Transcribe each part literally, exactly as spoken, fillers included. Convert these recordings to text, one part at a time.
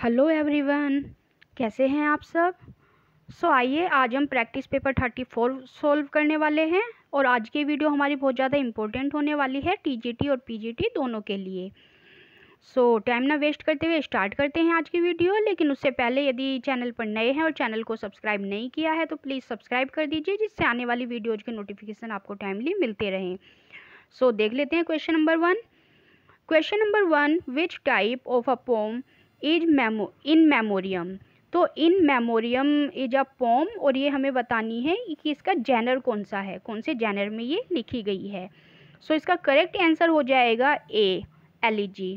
Hello everyone, कैसे हैं आप सब। सो so, आइए आज हम practice paper thirty four solve करने वाले हैं और आज की वीडियो हमारी बहुत ज़्यादा इम्पोर्टेंट होने वाली है टीजीटी और पीजीटी दोनों के लिए। सो so, टाइम ना वेस्ट करते हुए स्टार्ट करते हैं आज की वीडियो। लेकिन उससे पहले यदि चैनल पर नए हैं और चैनल को सब्सक्राइब नहीं किया है तो प्लीज़ सब्सक्राइब कर दीजिए, जिससे आने वाली वीडियोज़ के नोटिफिकेशन आपको टाइमली मिलते रहें। सो so, देख लेते हैं question number one. Question number one, which type of a poem is memo in memoriam. तो in memoriam is a poem और ये हमें बतानी है कि इसका जेनर कौन सा है, कौन से जेनर में ये लिखी गई है। सो so, इसका करेक्ट आंसर हो जाएगा A, elegy.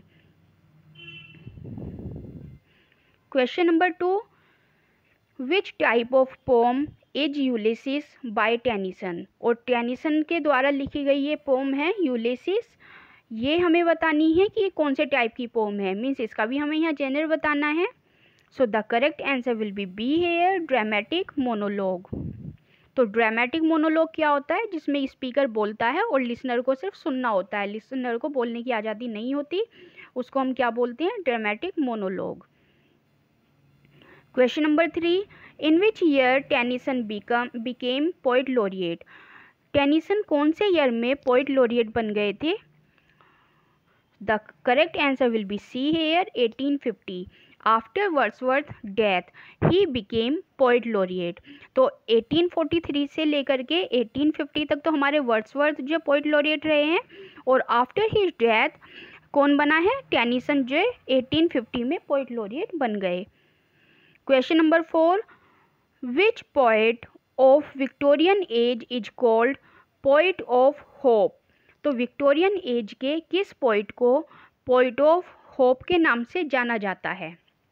Question number two, which type of poem is Ulysses by Tennyson. और टेनिसन के द्वारा लिखी गई ये पोम है यूलिसिस। ये हमें बतानी है कि ये कौन से टाइप की पोम है, मीन्स इसका भी हमें यहाँ जेनर बताना है। So the correct answer will be B here, dramatic monologue. तो ड्रामेटिक मोनोलॉग क्या होता है, जिसमें स्पीकर बोलता है और लिसनर को सिर्फ सुनना होता है, लिसनर को बोलने की आज़ादी नहीं होती, उसको हम क्या बोलते हैं, dramatic monologue. Question number three, in which year Tennyson become became poet laureate. Tennyson कौन से ईयर में पोइट लॉरिएट बन गए थे। The correct answer will be C here, eighteen fifty. After Wordsworth death, he became poet laureate. तो eighteen forty-three से लेकर के eighteen fifty तक तो हमारे वर्ड्सवर्थ जो पोइट लॉरिएट रहे हैं, और आफ्टर हिज डेथ कौन बना है, टेनिसन, जो eighteen fifty में पोइट लॉरिएट बन गए। Question number four, which poet of Victorian age is called poet of hope. तो विक्टोरियन एज के किस पोइट को पोइट ऑफ होप के नाम से जाना जाता है।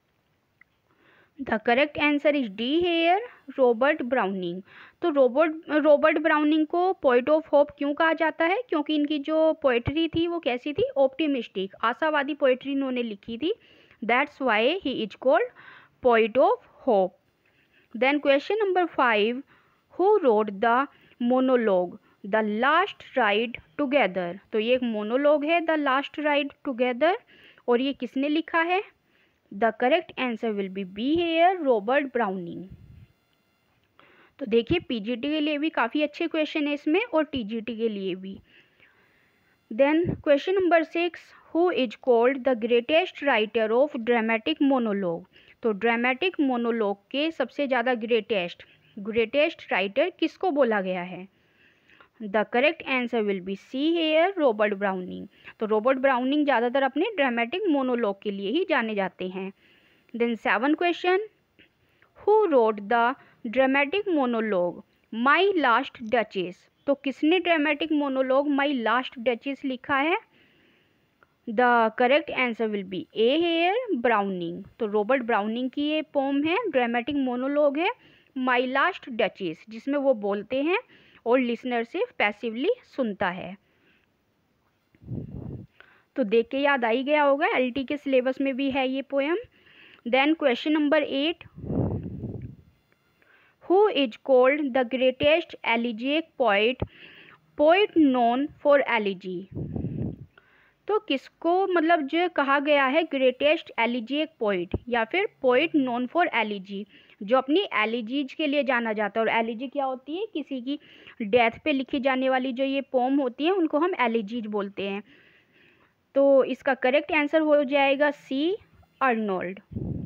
The correct answer is D here, Robert Browning. तो रॉबर्ट रॉबर्ट ब्राउनिंग को पोइट ऑफ होप क्यों कहा जाता है, क्योंकि इनकी जो पोइट्री थी वो कैसी थी, ऑप्टिमिस्टिक, आशावादी पोइट्री इन्होंने लिखी थी। That's why he is called poet of hope. Then question number five, who wrote the monologue the last ride together. तो ये एक मोनोलॉग है, द लास्ट राइड टुगेदर, और ये किसने लिखा है। The correct answer will be B here, Robert Browning. तो देखिए पीजीटी के लिए भी काफ़ी अच्छे क्वेश्चन है इसमें और टीजीटी के लिए भी। Then question number six, who is called the greatest writer of dramatic monologue. तो ड्रामेटिक मोनोलॉग के सबसे ज़्यादा ग्रेटेस्ट ग्रेटेस्ट राइटर किसको बोला गया है। The correct answer will be C here, Robert Browning. तो रॉबर्ट ब्राउनिंग ज़्यादातर अपने ड्रामेटिक मोनोलॉग के लिए ही जाने जाते हैं। Then seven question, who wrote the dramatic monologue my last duchess. तो किसने dramatic monologue my last duchess लिखा है। The correct answer will be A here, Browning. तो रॉबर्ट ब्राउनिंग की ये पोम है, ड्रामेटिक मोनोलॉग है माई लास्ट डचेस, जिसमें वो बोलते हैं और लिसनर सिर्फ पैसिवली सुनता है। तो देख के याद आ ही गया होगा, एलटी के सिलेबस में भी है ये poem. Then question number eight, who is called the greatest elegiac poet poet known for elegy. तो किसको मतलब जो कहा गया है ग्रेटेस्ट एलिजिक पोइट या फिर पोइट नोन फॉर एलिजी, जो अपनी एलिजीज के लिए जाना जाता है। और एलिजी क्या होती है, किसी की डेथ पे लिखी जाने वाली जो ये पोम होती है उनको हम एलिजीज बोलते हैं। तो इसका करेक्ट आंसर हो जाएगा C, Arnold.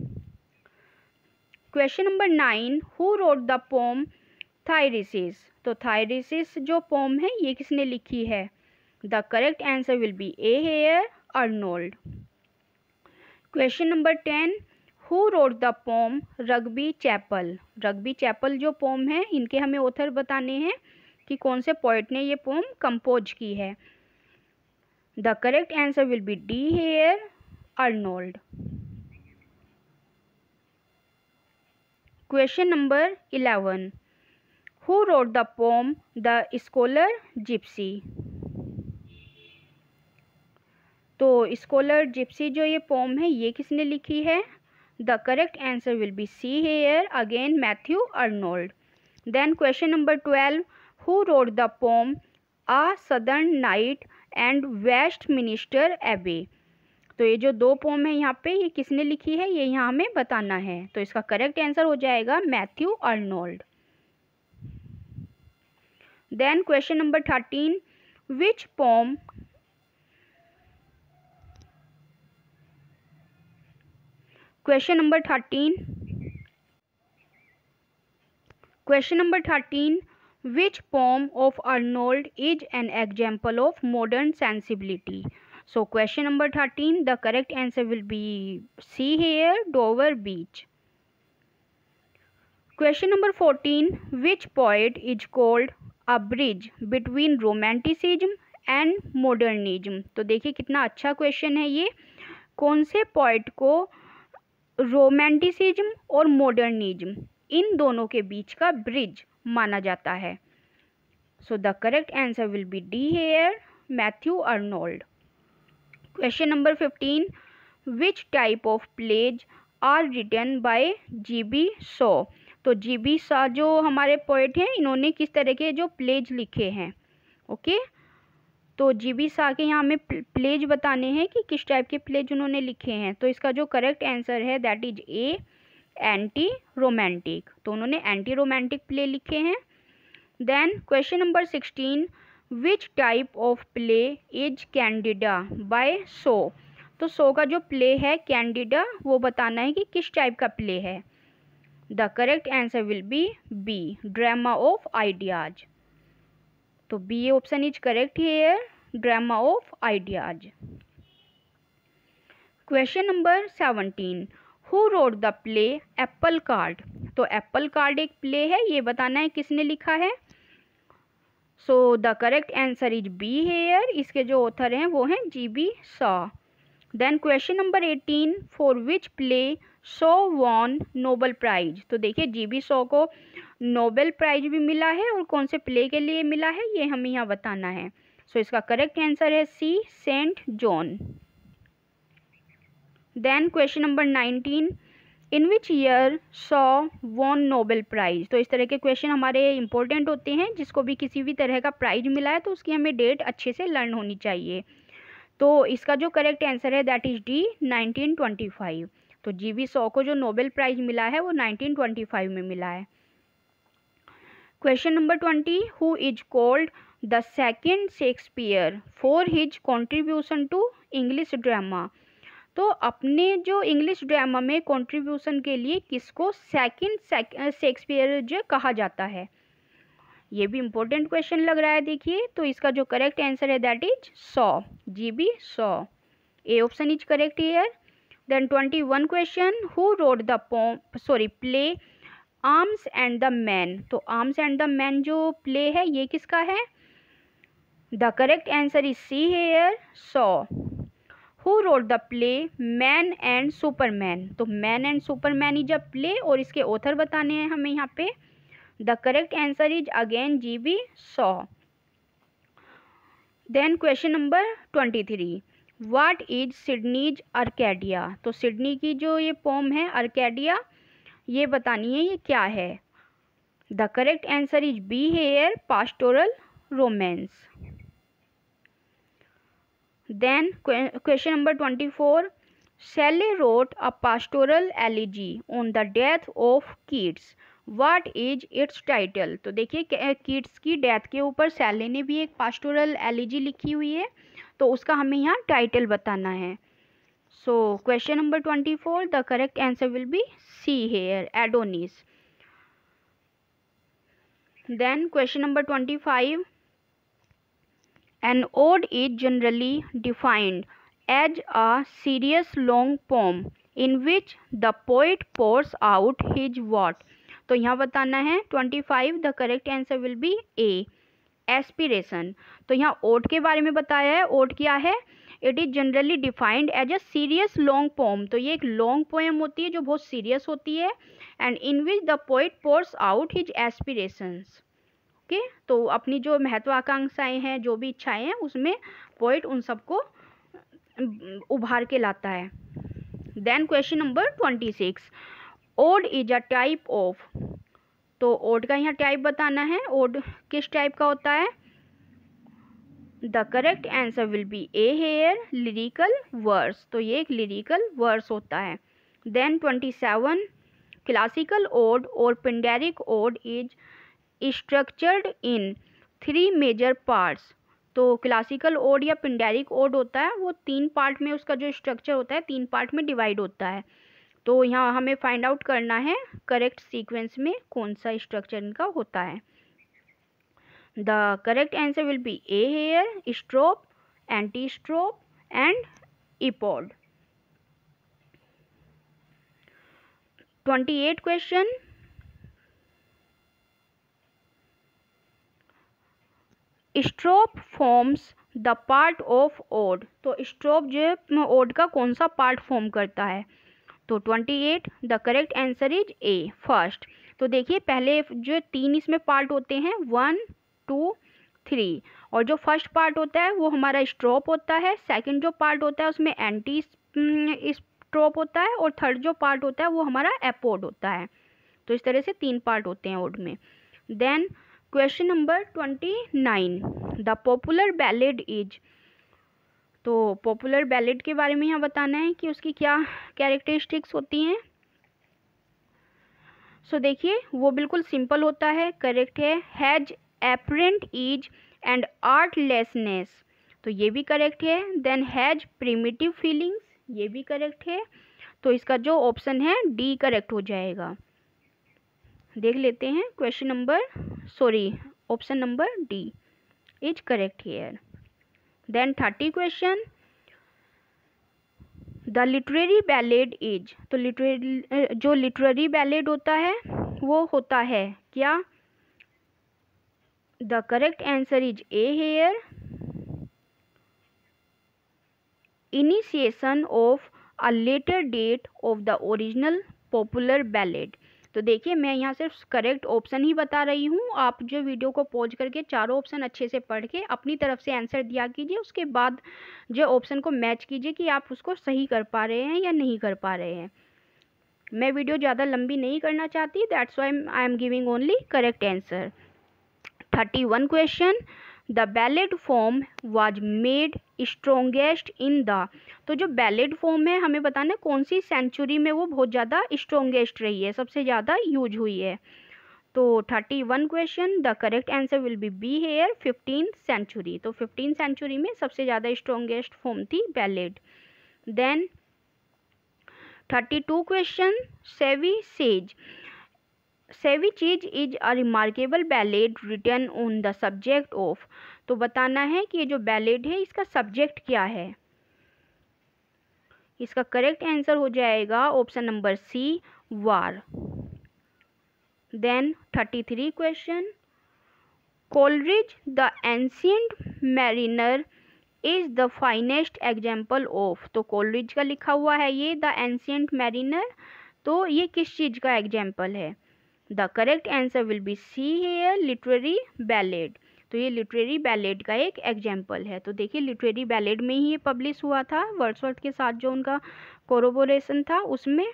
Question number nine, who wrote the poem Thyrsis. तो थायरिसिस जो पोम है ये किसने लिखी है। The correct answer will be A here, Arnold. Question number ten, who wrote the poem Rugby Chapel. Rugby Chapel जो poem है इनके हमें ऑथर बताने हैं कि कौन से पोइट ने ये पोम कंपोज की है। The correct answer will be D here, Arnold. Question number eleven, who wrote the poem the scholar gipsy. तो स्कॉलर जिप्सी जो ये पोम है ये किसने लिखी है। The correct answer will be C here, again Matthew Arnold. Then question number twelve, who wrote the poem a southern night and Westminster Abbey. तो ये जो दो पोम है यहाँ पे, ये किसने लिखी है, ये यहाँ हमें बताना है। तो इसका करेक्ट आंसर हो जाएगा Matthew Arnold. Then question number thirteen, which poem question number thirteen question number thirteen which poem of Arnold is an example of modern sensibility? So question number thirteen, the correct answer will be C here, Dover Beach. Question number fourteen, which poet is called a bridge between romanticism and modernism? तो देखिए कितना अच्छा question है ये, कौन से poet को romanticism और मॉडर्निज्म इन दोनों के बीच का ब्रिज माना जाता है? So the correct answer will be D here, Matthew Arnold. Question number fifteen, which type of plays are written by G B Shaw? तो जी बी शॉ जो हमारे पोएट हैं, इन्होंने किस तरह के जो प्लेज लिखे हैं? Okay okay? तो जी बी शॉ के यहाँ हमें प्लेज बताने हैं कि किस टाइप के प्लेज उन्होंने लिखे हैं। तो इसका जो करेक्ट आंसर है that is A, anti romantic. तो उन्होंने एंटी रोमांटिक प्ले लिखे हैं। Then question number sixteen, which type of play is Candida by Shaw? तो शो का जो प्ले है कैंडिडा, वो बताना है कि किस टाइप का प्ले है। The correct answer will be B, drama of ideas. तो B option is correct here, drama of ideas. Question number seventeen, who wrote the play apple cart? तो एप्पल कार्ड एक प्ले है, ये बताना है किसने लिखा है। So the correct answer is B here, इसके जो ऑथर हैं वो हैं G B Shaw. Then question number eighteen, for which play Shaw won Nobel prize? तो देखिए जी बी शॉ को नोबेल प्राइज भी मिला है, और कौन से प्ले के लिए मिला है ये हमें यहाँ बताना है। सो so, इसका करेक्ट आंसर है C, Saint Joan. Then question number nineteen, in which year Shaw won Nobel prize? तो इस तरह के क्वेश्चन हमारे इंपॉर्टेंट होते हैं, जिसको भी किसी भी तरह का प्राइज मिला है तो उसकी हमें डेट अच्छे से लर्न होनी चाहिए। तो इसका जो करेक्ट आंसर है that is D, nineteen twenty five. तो जी बी शॉ को जो नोबेल प्राइज मिला है वो नाइनटीन ट्वेंटी फाइव में मिला है। Question number twenty, who is called the second Shakespeare for his contribution to English drama? तो अपने जो इंग्लिश ड्रामा में कंट्रीब्यूशन के लिए किसको सेकंड शेक्सपियर जो कहा जाता है? ये भी इम्पोर्टेंट क्वेश्चन लग रहा है। देखिए तो इसका जो करेक्ट आंसर है that is Shaw, G B Shaw. A option is correct here. Then twenty one question, who wrote the poem sorry play arms and the man? तो आर्म्स एंड द मैन जो play है ये किसका है? The correct answer is C here, Shaw. Who wrote the play man and superman? तो man and superman is a play, और इसके author बताने हैं हमें यहाँ पे। The correct answer is again G B Shaw. Then question number twenty three, what is Sidney's Arcadia? तो Sidney की जो ये पोम है आर्केडिया, ये बतानी है ये क्या है। The correct answer is B here, pastoral romance. Then question number twenty-four, Shelley wrote a pastoral elegy on the death of Keats. What is its title? तो देखिए कीट्स की डेथ के ऊपर शैली ने भी एक पास्टोरल एलिजी लिखी हुई है, तो उसका हमें यहाँ टाइटल बताना है। So question number twenty four, the correct answer will be C here, Adonis. Then question number twenty five, an ode is generally defined as a serious long poem in which the poet pours out his what? तो यहाँ बताना है twenty five, the correct answer will be A, aspiration. तो यहाँ odd के बारे में बताया है। ओड क्या है? It is generally defined as a serious long poem. तो ये एक लॉन्ग पोएम होती है जो बहुत सीरियस होती है, and in which the poet pours out his aspirations. Okay, तो अपनी जो महत्वाकांक्षाएं हैं, जो भी इच्छाएं हैं, उसमें पोइट उन सबको उभार के लाता है। Then question number twenty six, ode is a type of? तो ओड का यहाँ टाइप बताना है, ओड किस टाइप का होता है। The correct answer will be A here lyrical verse, तो ये एक लिरिकल वर्स होता है। Then twenty seven, classical ode और Pindaric ode is structured in three major parts. तो क्लासिकल ओड या पिंडेरिक ओड होता है वो तीन पार्ट में, उसका जो स्ट्रक्चर होता है तीन पार्ट में डिवाइड होता है। तो यहाँ हमें फाइंड आउट करना है करेक्ट सीक्वेंस में कौन सा स्ट्रक्चर इनका होता है। The correct answer will be A here, strophe, anti strophe and epode. Twenty eight question, strophe forms the part of ode. तो स्ट्रोप जो ओड का कौन सा पार्ट फॉर्म करता है। तो twenty eight, the correct answer is A first. तो देखिए पहले जो तीन इसमें पार्ट होते हैं वन टू थ्री, और जो फर्स्ट पार्ट होता है वो हमारा स्ट्रोप होता है, सेकंड जो पार्ट होता है उसमें एंटी स्ट्रोप होता है, और थर्ड जो पार्ट होता है वो हमारा एपोड होता है। तो इस तरह से तीन पार्ट होते हैं ओड में। Then question number twenty nine, the popular ballad is. तो पॉपुलर बैलेड के बारे में यहाँ बताना है कि उसकी क्या कैरेक्टरिस्टिक्स होती हैं। सो so, देखिए वो बिल्कुल सिंपल होता है, करेक्ट है। Has apparent ease and artlessness, तो ये भी करेक्ट है। देन हैज प्रिमिटिव फीलिंग्स, ये भी करेक्ट है। तो इसका जो ऑप्शन है डी करेक्ट हो जाएगा। देख लेते हैं question number sorry option number D is correct here. Then thirty question, the literary ballad is. तो लिटरेरी जो लिटरेरी बैलेड होता है वो होता है क्या। The correct answer is A here, initiation of a later date of the original popular ballad. तो देखिए मैं यहाँ सिर्फ करेक्ट ऑप्शन ही बता रही हूँ, आप जो वीडियो को पॉज करके चारों ऑप्शन अच्छे से पढ़ के अपनी तरफ से आंसर दिया कीजिए, उसके बाद जो ऑप्शन को मैच कीजिए कि आप उसको सही कर पा रहे हैं या नहीं कर पा रहे हैं। मैं वीडियो ज़्यादा लंबी नहीं करना चाहती, that's why I am giving only correct answer. Thirty one question, the ballad form was made strongest in the. तो जो बैलेड फॉर्म है हमें बताना है कौन सी सेंचुरी में वो बहुत ज़्यादा स्ट्रोंगेस्ट रही है, सबसे ज़्यादा यूज हुई है। तो thirty one question, the correct answer will be B here, fifteen century. तो फिफ्टीन सेंचुरी में सबसे ज़्यादा स्ट्रोंगेस्ट फॉर्म थी ballad. Then thirty two question, Chevy Chase. Chevy Chase is a remarkable ballad written on the subject of. तो बताना है कि ये जो बैलेड है इसका सब्जेक्ट क्या है। इसका करेक्ट आंसर हो जाएगा option number C, war. Then thirty three question, Coleridge the ancient mariner is the finest example of. तो कोलरिज का लिखा हुआ है ये द एंशिएंट मैरिनर, तो ये किस चीज़ का एग्जाम्पल है। The correct answer will be C here, literary ballad. तो ये लिटरेरी बैलेड का एक एग्जाम्पल है। तो देखिए लिटरेरी बैलेड में ही ये पब्लिश हुआ था, वर्ड्सवर्थ के साथ जो उनका कोरोबोरेशन था उसमें।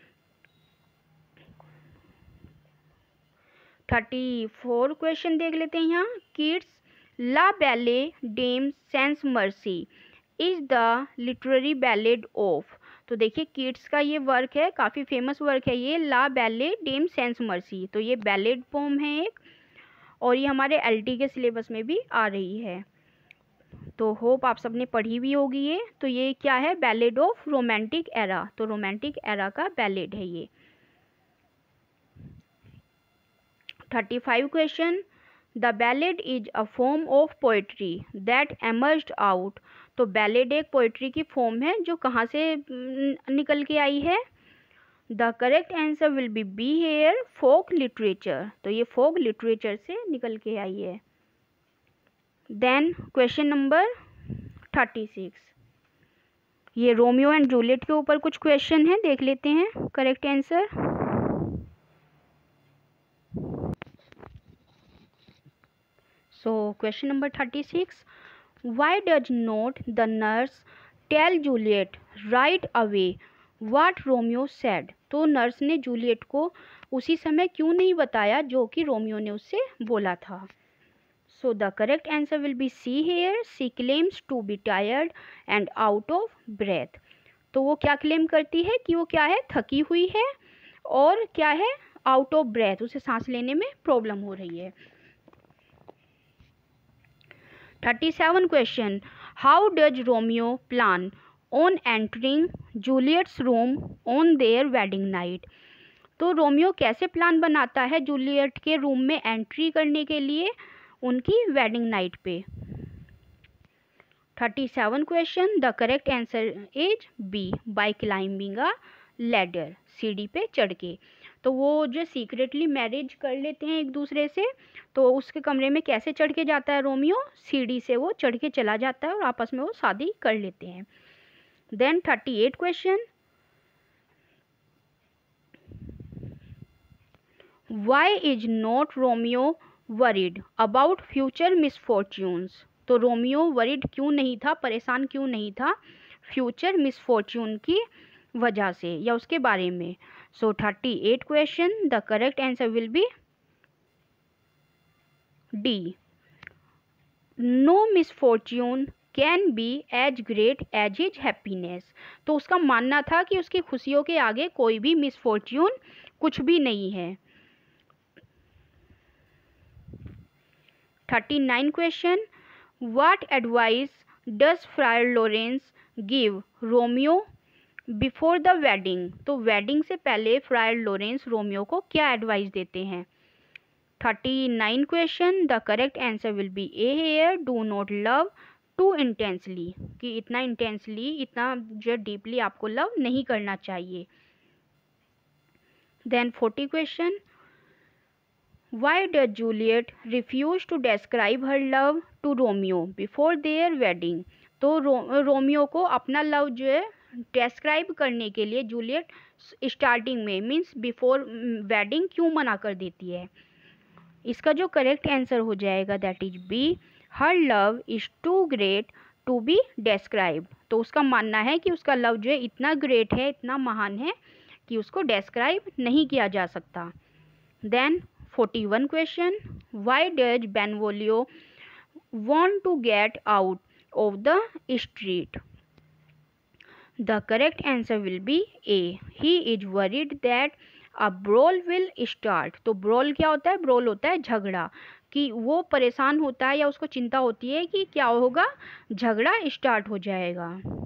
थर्टी फोर क्वेश्चन देख लेते हैं यहाँ, Keats La Belle Dame sans Merci is the literary ballad of. तो देखिए किड्स का ये वर्क है, काफ़ी फेमस वर्क है ये, La Belle Dame sans Merci. तो ये बैलेड पोम है एक, और ये हमारे एलटी के सिलेबस में भी आ रही है। तो होप आप सबने पढ़ी भी होगी ये। तो ये क्या है, बैलेड ऑफ रोमांटिक एरा। तो रोमांटिक एरा का बैलेड है ये। Thirty five question, the ballad is a form of poetry that emerged out. तो बैलेड एक पोइट्री की फॉर्म है जो कहाँ से निकल के आई है। The correct answer will be B here, folk literature. तो ये फोक लिटरेचर से निकल के आई है। Then question number thirty six, ये रोमियो एंड जूलियट के ऊपर कुछ क्वेश्चन हैं, देख लेते हैं correct answer. So question number thirty six, why does not the nurse tell Juliet right away what Romeo said. तो नर्स ने जूलियट को उसी समय क्यों नहीं बताया जो कि रोमियो ने उससे बोला था। So the correct answer will be C here. She claims to be tired and out of breath. तो वो क्या क्लेम करती है कि वो क्या है, थकी हुई है और क्या है, आउट ऑफ ब्रेथ, उसे सांस लेने में प्रॉब्लम हो रही है. Thirty seven question. How does Romeo plan on entering Juliet's room on their wedding night. तो रोमियो कैसे प्लान बनाता है जूलियट के रूम में एंट्री करने के लिए उनकी वेडिंग नाइट पे. Thirty seven question. The correct answer is B, by climbing a ladder, सीढ़ी पे चढ़ के. तो वो जो सीक्रेटली मैरिज कर लेते हैं एक दूसरे से, तो उसके कमरे में कैसे चढ़ के जाता है रोमियो, सीढ़ी से वो चढ़ के चला जाता है और आपस में वो शादी कर लेते हैं. Then thirty eight question. Why is not Romeo worried about future misfortunes. तो रोमियो वरीड क्यों नहीं था, परेशान क्यों नहीं था फ्यूचर मिसफॉर्च्यून की वजह से या उसके बारे में. So thirty eight question. The correct answer will be D, no misfortune can be as great as his happiness. तो उसका मानना था कि उसकी खुशियों के आगे कोई भी मिसफॉर्च्यून कुछ भी नहीं है. Thirty nine question. What advice does Friar Laurence give Romeo before the wedding. तो वेडिंग से पहले फ्रायर लॉरेंस रोमियो को क्या एडवाइस देते हैं. Thirty nine question. The correct answer will be A here, do not love too intensely, कि इतना intensely, इतना जो डीपली आपको लव नहीं करना चाहिए. Then forty question. Why does Juliet refuse to describe her love to Romeo before their wedding. तो रो, रोमियो को अपना लव जो है डिस्क्राइब करने के लिए जूलियट स्टार्टिंग में मीन्स बिफोर वेडिंग क्यों मना कर देती है. इसका जो करेक्ट आंसर हो जाएगा that is B, her love is too great to be describe. तो उसका मानना है कि उसका लव जो है इतना ग्रेट है, इतना महान है कि उसको डिस्क्राइब नहीं किया जा सकता. Then forty one question. Why does Benvolio want to get out of the street. The correct answer will be A. He is worried that a brawl will start. तो brawl क्या होता है, brawl होता है झगड़ा, कि वो परेशान होता है या उसको चिंता होती है कि क्या होगा, झगड़ा स्टार्ट हो जाएगा.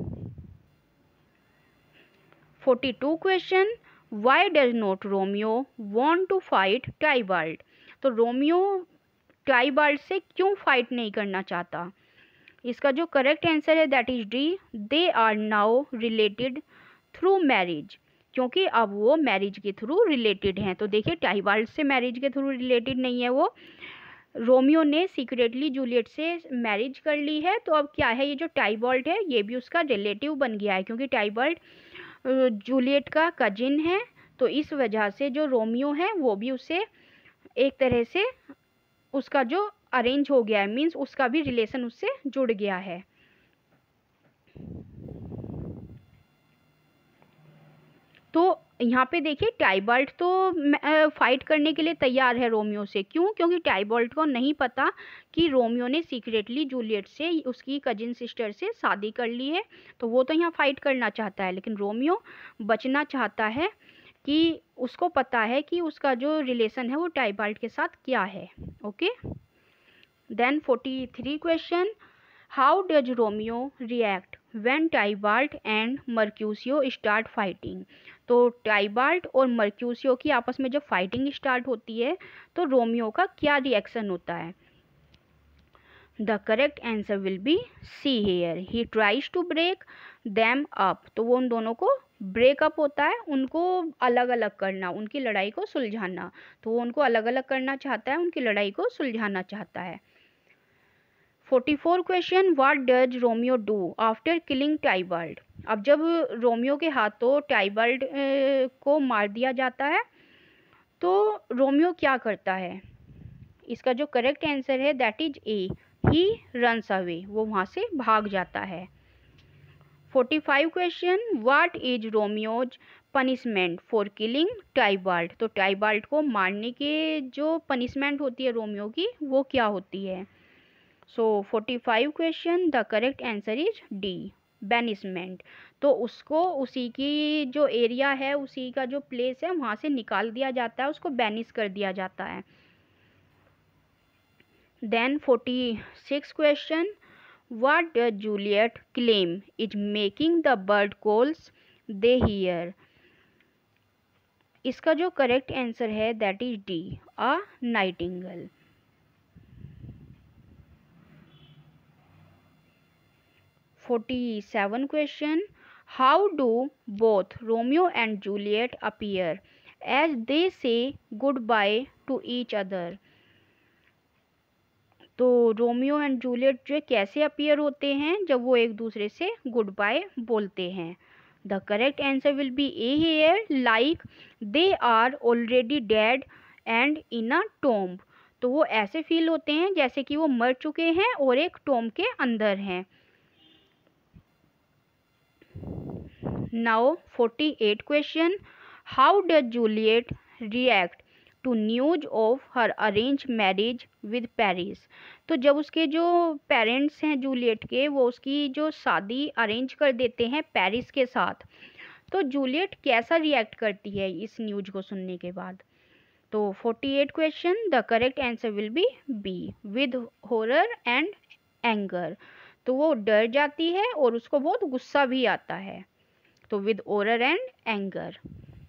Forty two question. Why does not Romeo want to fight Tybalt. तो रोमियो टाइबाल्ट से क्यों फाइट नहीं करना चाहता. इसका जो करेक्ट आंसर है that is D, they are now related through marriage. क्योंकि अब वो मैरिज के थ्रू रिलेटेड हैं. तो देखिए टाइबाल्ट से मैरिज के थ्रू रिलेटेड नहीं है वो, रोमियो ने सीक्रेटली जूलियट से मैरिज कर ली है. तो अब क्या है, ये जो टाइबाल्ट है ये भी उसका रिलेटिव बन गया है, क्योंकि टाइबाल्ट जूलियट का कजिन है. तो इस वजह से जो रोमियो है वो भी उससे एक तरह से उसका जो अरेंज हो गया है, मीन्स उसका भी रिलेशन उससे जुड़ गया है. तो यहाँ पे देखिए टाइबाल्ट तो फाइट करने के लिए तैयार है रोमियो से. क्यों, क्योंकि टाइबाल्ट को नहीं पता कि रोमियो ने सीक्रेटली जूलियट से, उसकी कजिन सिस्टर से शादी कर ली है. तो वो तो यहाँ फाइट करना चाहता है, लेकिन रोमियो बचना चाहता है कि उसको पता है कि उसका जो रिलेशन है वो टाइबाल्ट के साथ क्या है. Okay. Then forty three question. How does Romeo react when Tybalt and Mercutio start fighting. तो टाइबाल्ट और मर्क्यूसियो की आपस में जब फाइटिंग स्टार्ट होती है तो रोमियो का क्या रिएक्शन होता है. The correct answer will be C here, he tries to break them up. तो वो उन दोनों को ब्रेकअप होता है, उनको अलग अलग करना, उनकी लड़ाई को सुलझाना. तो वो उनको अलग अलग करना चाहता है, उनकी लड़ाई को सुलझाना चाहता है. Forty four question. What does Romeo do after killing Tybalt. अब जब रोमियो के हाथों टाइबाल्ट को मार दिया जाता है तो रोमियो क्या करता है. इसका जो करेक्ट आंसर है that is A, he runs away. वो वहाँ से भाग जाता है. Forty five question. What is Romeo's punishment for killing Tybalt. तो टाइबाल्ट को मारने के जो पनिशमेंट होती है रोमियो की वो क्या होती है. So forty five question, the correct answer is D, banishment. तो उसको उसी की जो एरिया है, उसी का जो प्लेस है, वहाँ से निकाल दिया जाता है, उसको बैनिस कर दिया जाता है। Then forty six question, what does Juliet claim is making the bird calls they hear. इसका जो करेक्ट आंसर है that is D, a nightingale. Forty seven question, how do both Romeo and Juliet appear as they say good bye to each other. तो Romeo and Juliet जो कैसे appear होते हैं जब वो एक दूसरे से गुड बाय बोलते हैं। The correct answer will be A here, like they are already dead and in a tomb. तो वो ऐसे फील होते हैं जैसे कि वो मर चुके हैं और एक टोम्ब के अंदर हैं। Now forty eight question, how does Juliet react to news of her arrange marriage with Paris. तो जब उसके जो पेरेंट्स हैं जूलियट के, वो उसकी जो शादी अरेंज कर देते हैं पेरिस के साथ, तो जूलियट कैसा रिएक्ट करती है इस न्यूज को सुनने के बाद। तो forty eight question, the correct answer will be B, with horror and anger. तो वो डर जाती है और उसको बहुत गुस्सा भी आता है, तो with horror and anger.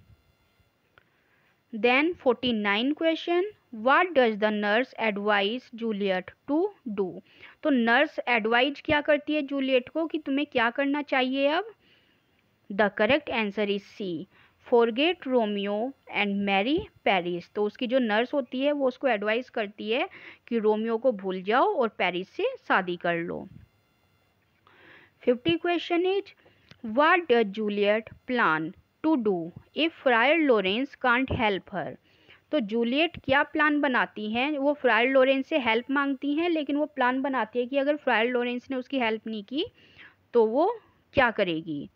Then forty nine question, what does the nurse advise Juliet to do? तो नर्स एडवाइज क्या करती है जूलियट को कि तुम्हें क्या करना चाहिए अब। The correct answer is C, forget Romeo and marry Paris. तो उसकी जो नर्स होती है वो उसको एडवाइस करती है कि रोमियो को भूल जाओ और पेरिस से शादी कर लो। Fifty question is, what does Juliet plan to do if Friar Laurence can't help her. तो जूलियट क्या प्लान बनाती हैं, वो फ्रायर लॉरेंस से हेल्प मांगती हैं, लेकिन वो प्लान बनाती है कि अगर फ्रायर लॉरेंस ने उसकी हेल्प नहीं की तो वो क्या करेगी।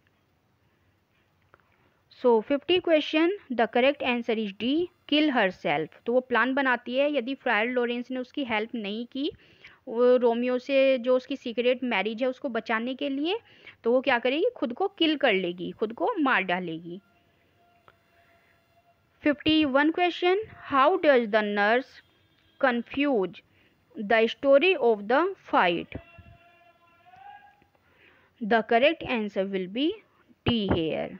So fifty question, the correct answer is D, kill herself. तो वो प्लान बनाती है यदि फ्रायर लॉरेंस ने उसकी हेल्प नहीं की वो रोमियो से जो उसकी सीक्रेट मैरिज है उसको बचाने के लिए, तो वो क्या करेगी, खुद को किल कर लेगी, खुद को मार डालेगी। Fifty one question, how does the nurse confuse the story of the fight. The correct answer will be D here,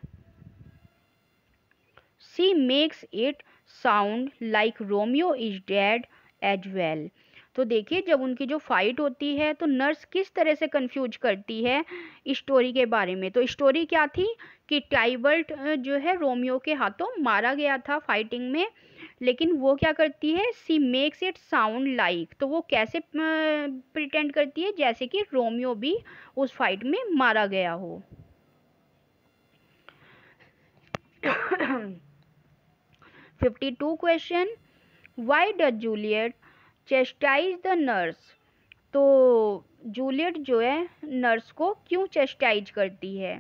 she makes it sound like Romeo is dead as well. तो देखिए जब उनकी जो फाइट होती है तो nurse किस तरह से कंफ्यूज करती है स्टोरी के बारे में। तो स्टोरी क्या थी कि टाइबल्ट जो है रोमियो के हाथों मारा गया था फाइटिंग में, लेकिन वो क्या करती है, she makes it sound like. तो वो कैसे प्रिटेंड करती है जैसे कि रोमियो भी उस फाइट में मारा गया हो। Fifty two question, why does Juliet chastise the nurse. तो जूलियट जो है नर्स को क्यों चेस्टाइज करती है।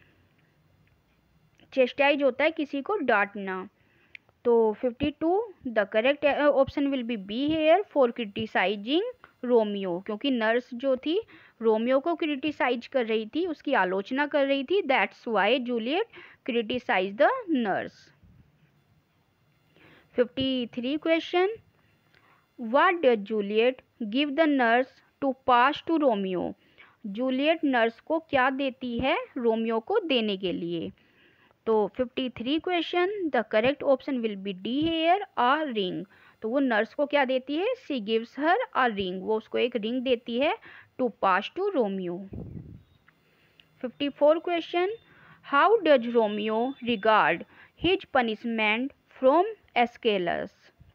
चेस्टाइज होता है किसी को डांटना। तो fifty two, the correct option will be B here, for criticising Romeo. क्योंकि नर्स जो थी रोमियो को क्रिटिसाइज कर रही थी, उसकी आलोचना कर रही थी, that's why Juliet criticise the nurse. Fifty three question, What does Juliet give the nurse to pass to Romeo? Juliet nurse को क्या देती है रोमियो को देने के लिए। तो fifty three question, the correct option will be D here, a ring. तो वो नर्स को क्या देती है, सी गिव्स हर अ रिंग, वो उसको एक रिंग देती है to pass to Romeo. Fifty four question, how does Romeo regard his punishment from Escalus.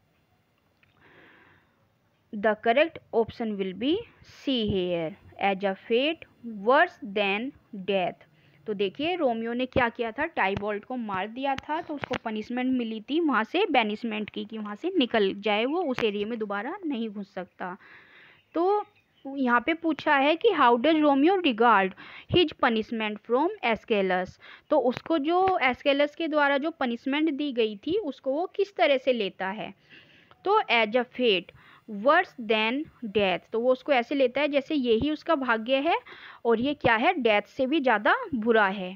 The correct option will be C here, as a fate worse than death। तो देखिए Romeo ने क्या किया था, टाइबॉल्ट को मार दिया था, तो उसको पनिशमेंट मिली थी वहाँ से बैनिसमेंट की, कि वहाँ से निकल जाए, वो उस एरिया में दोबारा नहीं घुस सकता। तो यहाँ पे पूछा है कि how does Romeo regard his punishment from Escalus. तो उसको जो एस्केलस के द्वारा जो पनिशमेंट दी गई थी उसको वो किस तरह से लेता है। तो as a fate, worse than death, तो वो उसको ऐसे लेता है जैसे यही उसका भाग्य है और ये क्या है, डेथ से भी ज़्यादा बुरा है।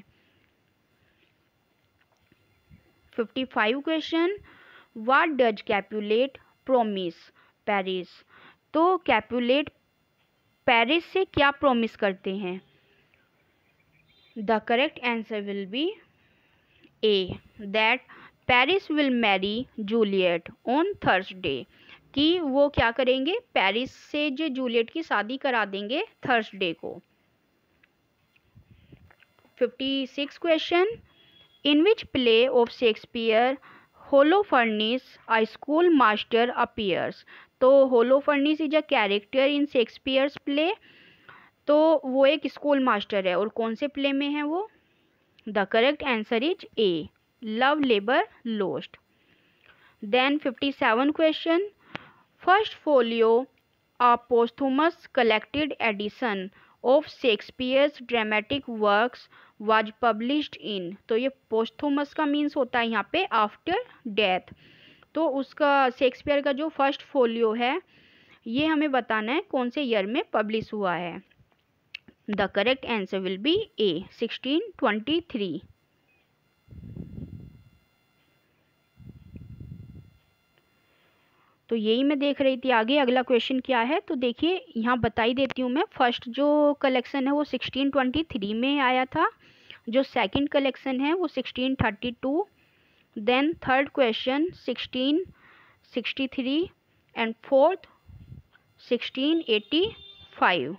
Fifty five question, what does Capulet promise Paris, तो कैपुलेट पेरिस से क्या प्रोमिस करते हैं। The correct answer will be A, that Paris will marry Juliet on Thursday, कि वो क्या करेंगे, पेरिस से जो जूलियट की शादी करा देंगे थर्सडे को। Fifty six question, in which play of Shakespeare Holofernes a school master appears, तो Holofernes is a character in Shakespeare's play, तो वो एक स्कूल मास्टर है और कौन से प्ले में है वो। The correct answer is A, Love Labour Lost. Then fifty seven question, first folio a posthumous collected edition of Shakespeare's dramatic works was published in, तो ये posthumous का मीन्स होता है यहाँ पे आफ्टर डेथ, तो उसका शेक्सपियर का जो फर्स्ट फोलियो है ये हमें बताना है कौन से ईयर में पब्लिश हुआ है। The correct answer will be A, sixteen twenty three. तो यही मैं देख रही थी आगे अगला क्वेश्चन क्या है, तो देखिए यहाँ बताई देती हूँ मैं। फर्स्ट जो कलेक्शन है वो सिक्सटीन ट्वेंटी थ्री में आया था, जो सेकंड कलेक्शन है वो sixteen thirty two, then third question sixteen sixty three and fourth sixteen eighty five.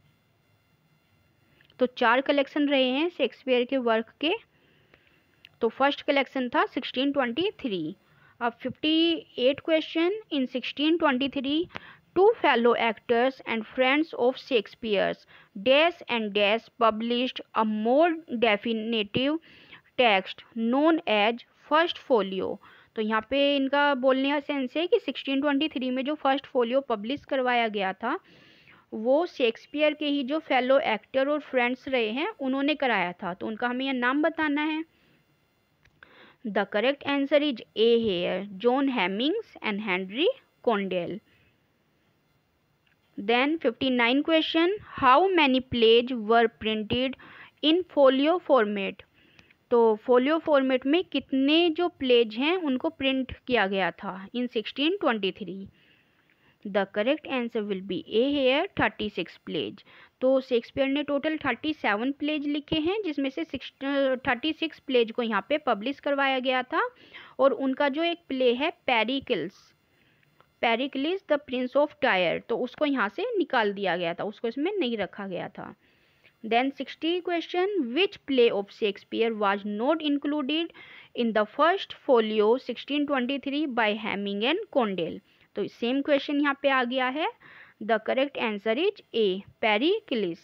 तो चार कलेक्शन रहे हैं शेक्सपियर के वर्क के। तो फर्स्ट कलेक्शन था सिक्सटीन ट्वेंटी थ्री। अब fifty eight question, in sixteen twenty three two fellow actors and friends of Shakespeare's Dash and Dash published a more definitive text known as First Folio। तो यहाँ पे इनका बोलने का sense है कि सिक्सटीन ट्वेंटी थ्री में जो फर्स्ट फोलियो पब्लिश करवाया गया था वो शेक्सपियर के ही जो फेलो एक्टर और फ्रेंड्स रहे हैं उन्होंने कराया था, तो उनका हमें यह नाम बताना है। The correct answer is A here, John Hemings and Henry Condell. Then fifty nine question, how many plays were printed in folio format? तो folio format में कितने जो प्लेज हैं उनको प्रिंट किया गया था in sixteen twenty three. The correct answer will be A here, thirty six plays. तो शेक्सपियर ने टोटल थर्टी सेवन प्लेज लिखे हैं जिसमें से थर्टी सिक्स प्लेज को यहाँ पे पब्लिश करवाया गया था, और उनका जो एक प्ले है Pericles, Pericles the prince of Tyre, तो उसको यहाँ से निकाल दिया गया था, उसको इसमें नहीं रखा गया था। Then sixty question, which play of Shakespeare was not included in the first folio sixteen twenty three by Heming and Condell. तो सेम क्वेश्चन यहाँ पे आ गया है। The correct answer is A, Pericles.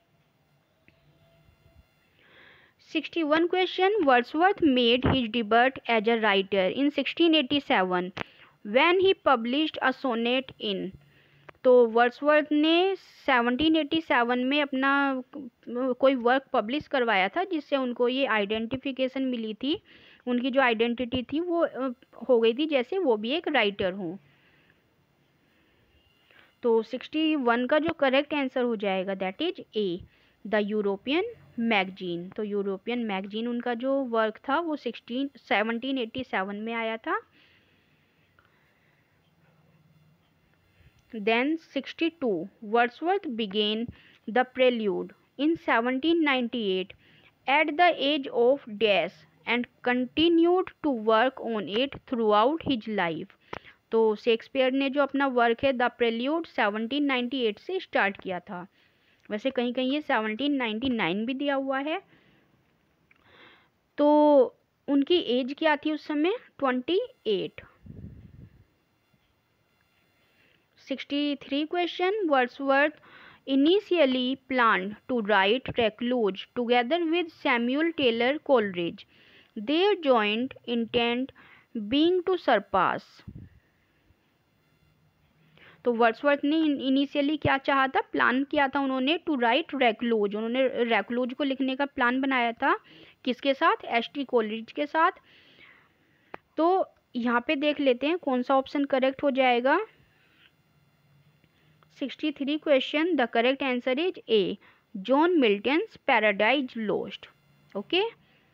Sixty one question, Wordsworth made his debut as a writer in sixteen eighty seven when he published a sonnet in। तो Wordsworth ने seventeen eighty seven में अपना कोई वर्क पब्लिश करवाया था जिससे उनको ये आइडेंटिफिकेशन मिली थी, उनकी जो आइडेंटिटी थी वो हो गई थी जैसे वो भी एक राइटर हों। तो सिक्सटी वन का जो करेक्ट आंसर हो जाएगा that is A, the European Magazine. तो यूरोपियन मैगजीन उनका जो वर्क था वो सिक्सटीन सेवनटीन एटी सेवन में आया था। Then sixty-two, Wordsworth began the Prelude in seventeen ninety-eight at the age of dash and continued to work on it throughout his life। तो Shakespeare ने जो अपना वर्क है the Prelude seventeen ninety eight से start किया था, वैसे कहीं कहीं ये सेवनटीन नाइंटी नाइन भी दिया हुआ है। तो उनकी एज क्या थी उस समय, twenty eight. Sixty three question, Wordsworth initially planned to write Recluse together with Samuel Taylor Coleridge, their joint intent being to surpass। तो वर्ड्सवर्थ ने इनिशियली क्या चाहा था, प्लान किया था उन्होंने टू राइट रेक्लूज, उन्होंने रेक्लूज को लिखने का प्लान बनाया था, किसके साथ, एस टी कोलरिज के साथ। तो यहाँ पे देख लेते हैं कौन सा ऑप्शन करेक्ट हो जाएगा। Sixty three question, the correct answer is A, John Milton's Paradise Lost. Okay,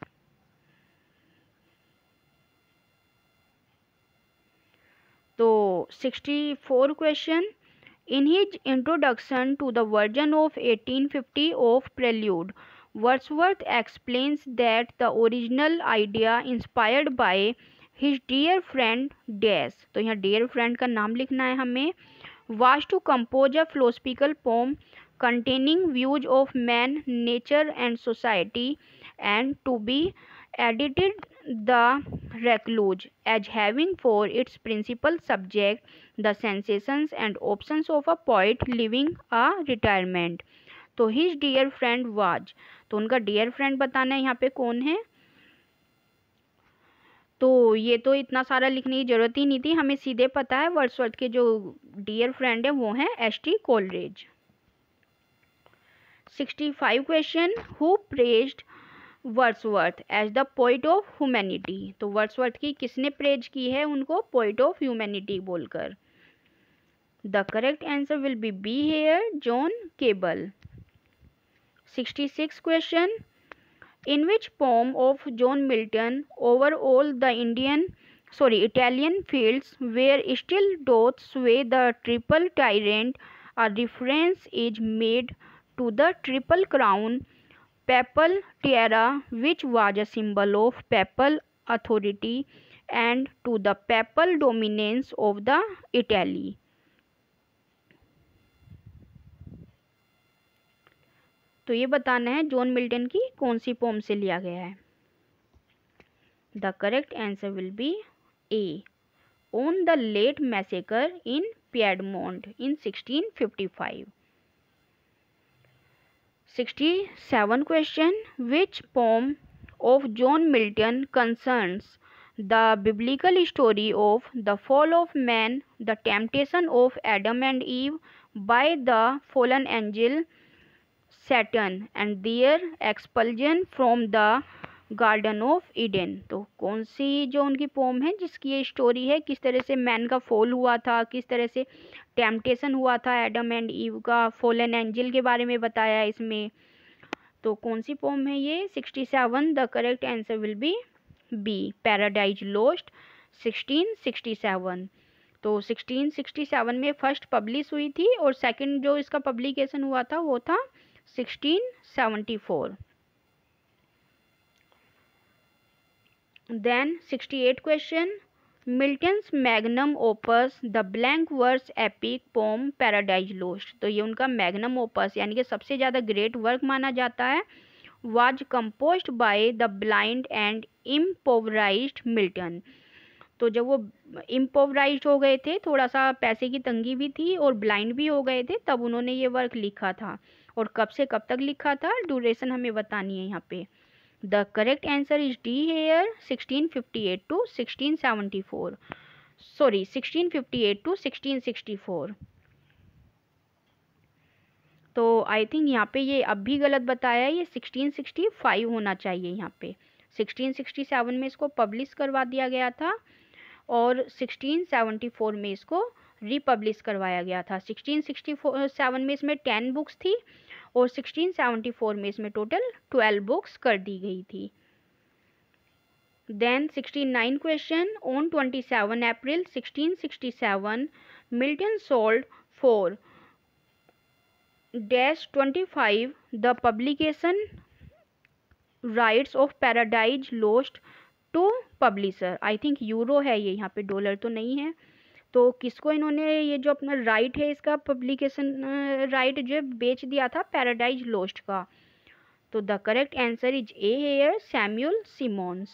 तो sixty four question, in his introduction to the version of eighteen fifty of Prelude, Wordsworth explains that the original idea inspired by his dear friend dash, तो यहाँ dear friend का नाम लिखना है हमें, was to compose a philosophical poem containing views of man, nature and society, and to be edited the recluse as having for its principal subject the sensations and options of a poet living a retirement। तो his dear friend was, तो उनका dear friend बताना है यहाँ पे कौन है। तो ये तो इतना सारा लिखने की जरूरत ही नहीं थी, हमें सीधे पता है वर्ड्सवर्थ के जो डियर फ्रेंड है वो हैं H T Coleridge. Sixty five question, who praised Wordsworth as the poet of humanity, तो वर्ड्सवर्थ की किसने प्रेज की है उनको पोइट ऑफ ह्यूमैनिटी बोलकर। The correct answer will be B here, John Keble. Sixty six question, in which poem of John Milton over all the Indian sorry Italian fields where still doth sway the triple tyrant, a reference is made to the triple crown papal tiara which was a symbol of papal authority and to the papal dominance of the Italy। तो ये बताना है John Milton की कौन सी pome से लिया गया है। The correct answer will be A, on the late massacre in Piedmont in sixteen fifty five. Sixty seven question, which poem of John Milton concerns the biblical story of the fall of man, the temptation of Adam and Eve by the fallen angel Saturn and their expulsion from the garden of Eden. तो कौन सी जो उनकी pome है जिसकी ये story है, किस तरह से मैन का फॉल हुआ था, किस तरह से टेम्पटेशन हुआ था एडम एंड ईव का, फॉलन एंजल के बारे में बताया इसमें। तो कौन सी पोम है ये? Sixty seven. The correct answer will be B, Paradise Lost sixteen sixty seven. तो सिक्सटीन सिक्सटी सेवन में फर्स्ट पब्लिश हुई थी और सेकंड जो इसका पब्लिकेशन हुआ था वो था sixteen seventy four. Then sixty eight question, Milton's magnum opus the blank verse epic poem Paradise Lost. तो ये उनका मैग्नम ओपस यानी कि सबसे ज़्यादा ग्रेट वर्क माना जाता है। Was composed by the blind and impoverished Milton. तो जब वो इम्पोवराइज्ड हो गए थे, थोड़ा सा पैसे की तंगी भी थी और ब्लाइंड भी हो गए थे, तब उन्होंने ये वर्क लिखा था। और कब से कब तक लिखा था, ड्यूरेशन हमें बतानी है यहाँ पे। The correct answer is D here, sixteen fifty eight to sixteen seventy four, sorry sixteen fifty eight to sixteen sixty four. तो आई थिंक यहाँ पे ये अब भी गलत बताया है, ये सिक्सटीन सिक्सटी फाइव होना चाहिए यहाँ पे। सिक्सटीन सिक्सटी सेवन में इसको पब्लिश करवा दिया गया था और सिक्सटीन सेवेंटी फोर में इसको रिपब्लिश करवाया गया था। सिक्सटीन सिक्सटी सेवन में इसमें टेन बुक्स थी और सिक्सटीन सेवेंटी फोर में इसमें टोटल ट्वेल्व बुक्स कर दी गई थी। Then sixty nine question, on twenty seven April sixteen sixty seven Milton sold for dash twenty five the publication rights of Paradise Lost to publisher. I think euro है ये, यहाँ पे dollar तो नहीं है। तो किसको इन्होंने ये जो अपना राइट है इसका पब्लिकेशन राइट जो बेच दिया था पैराडाइज लोस्ट का। तो the correct answer is A here, Samuel Simmons.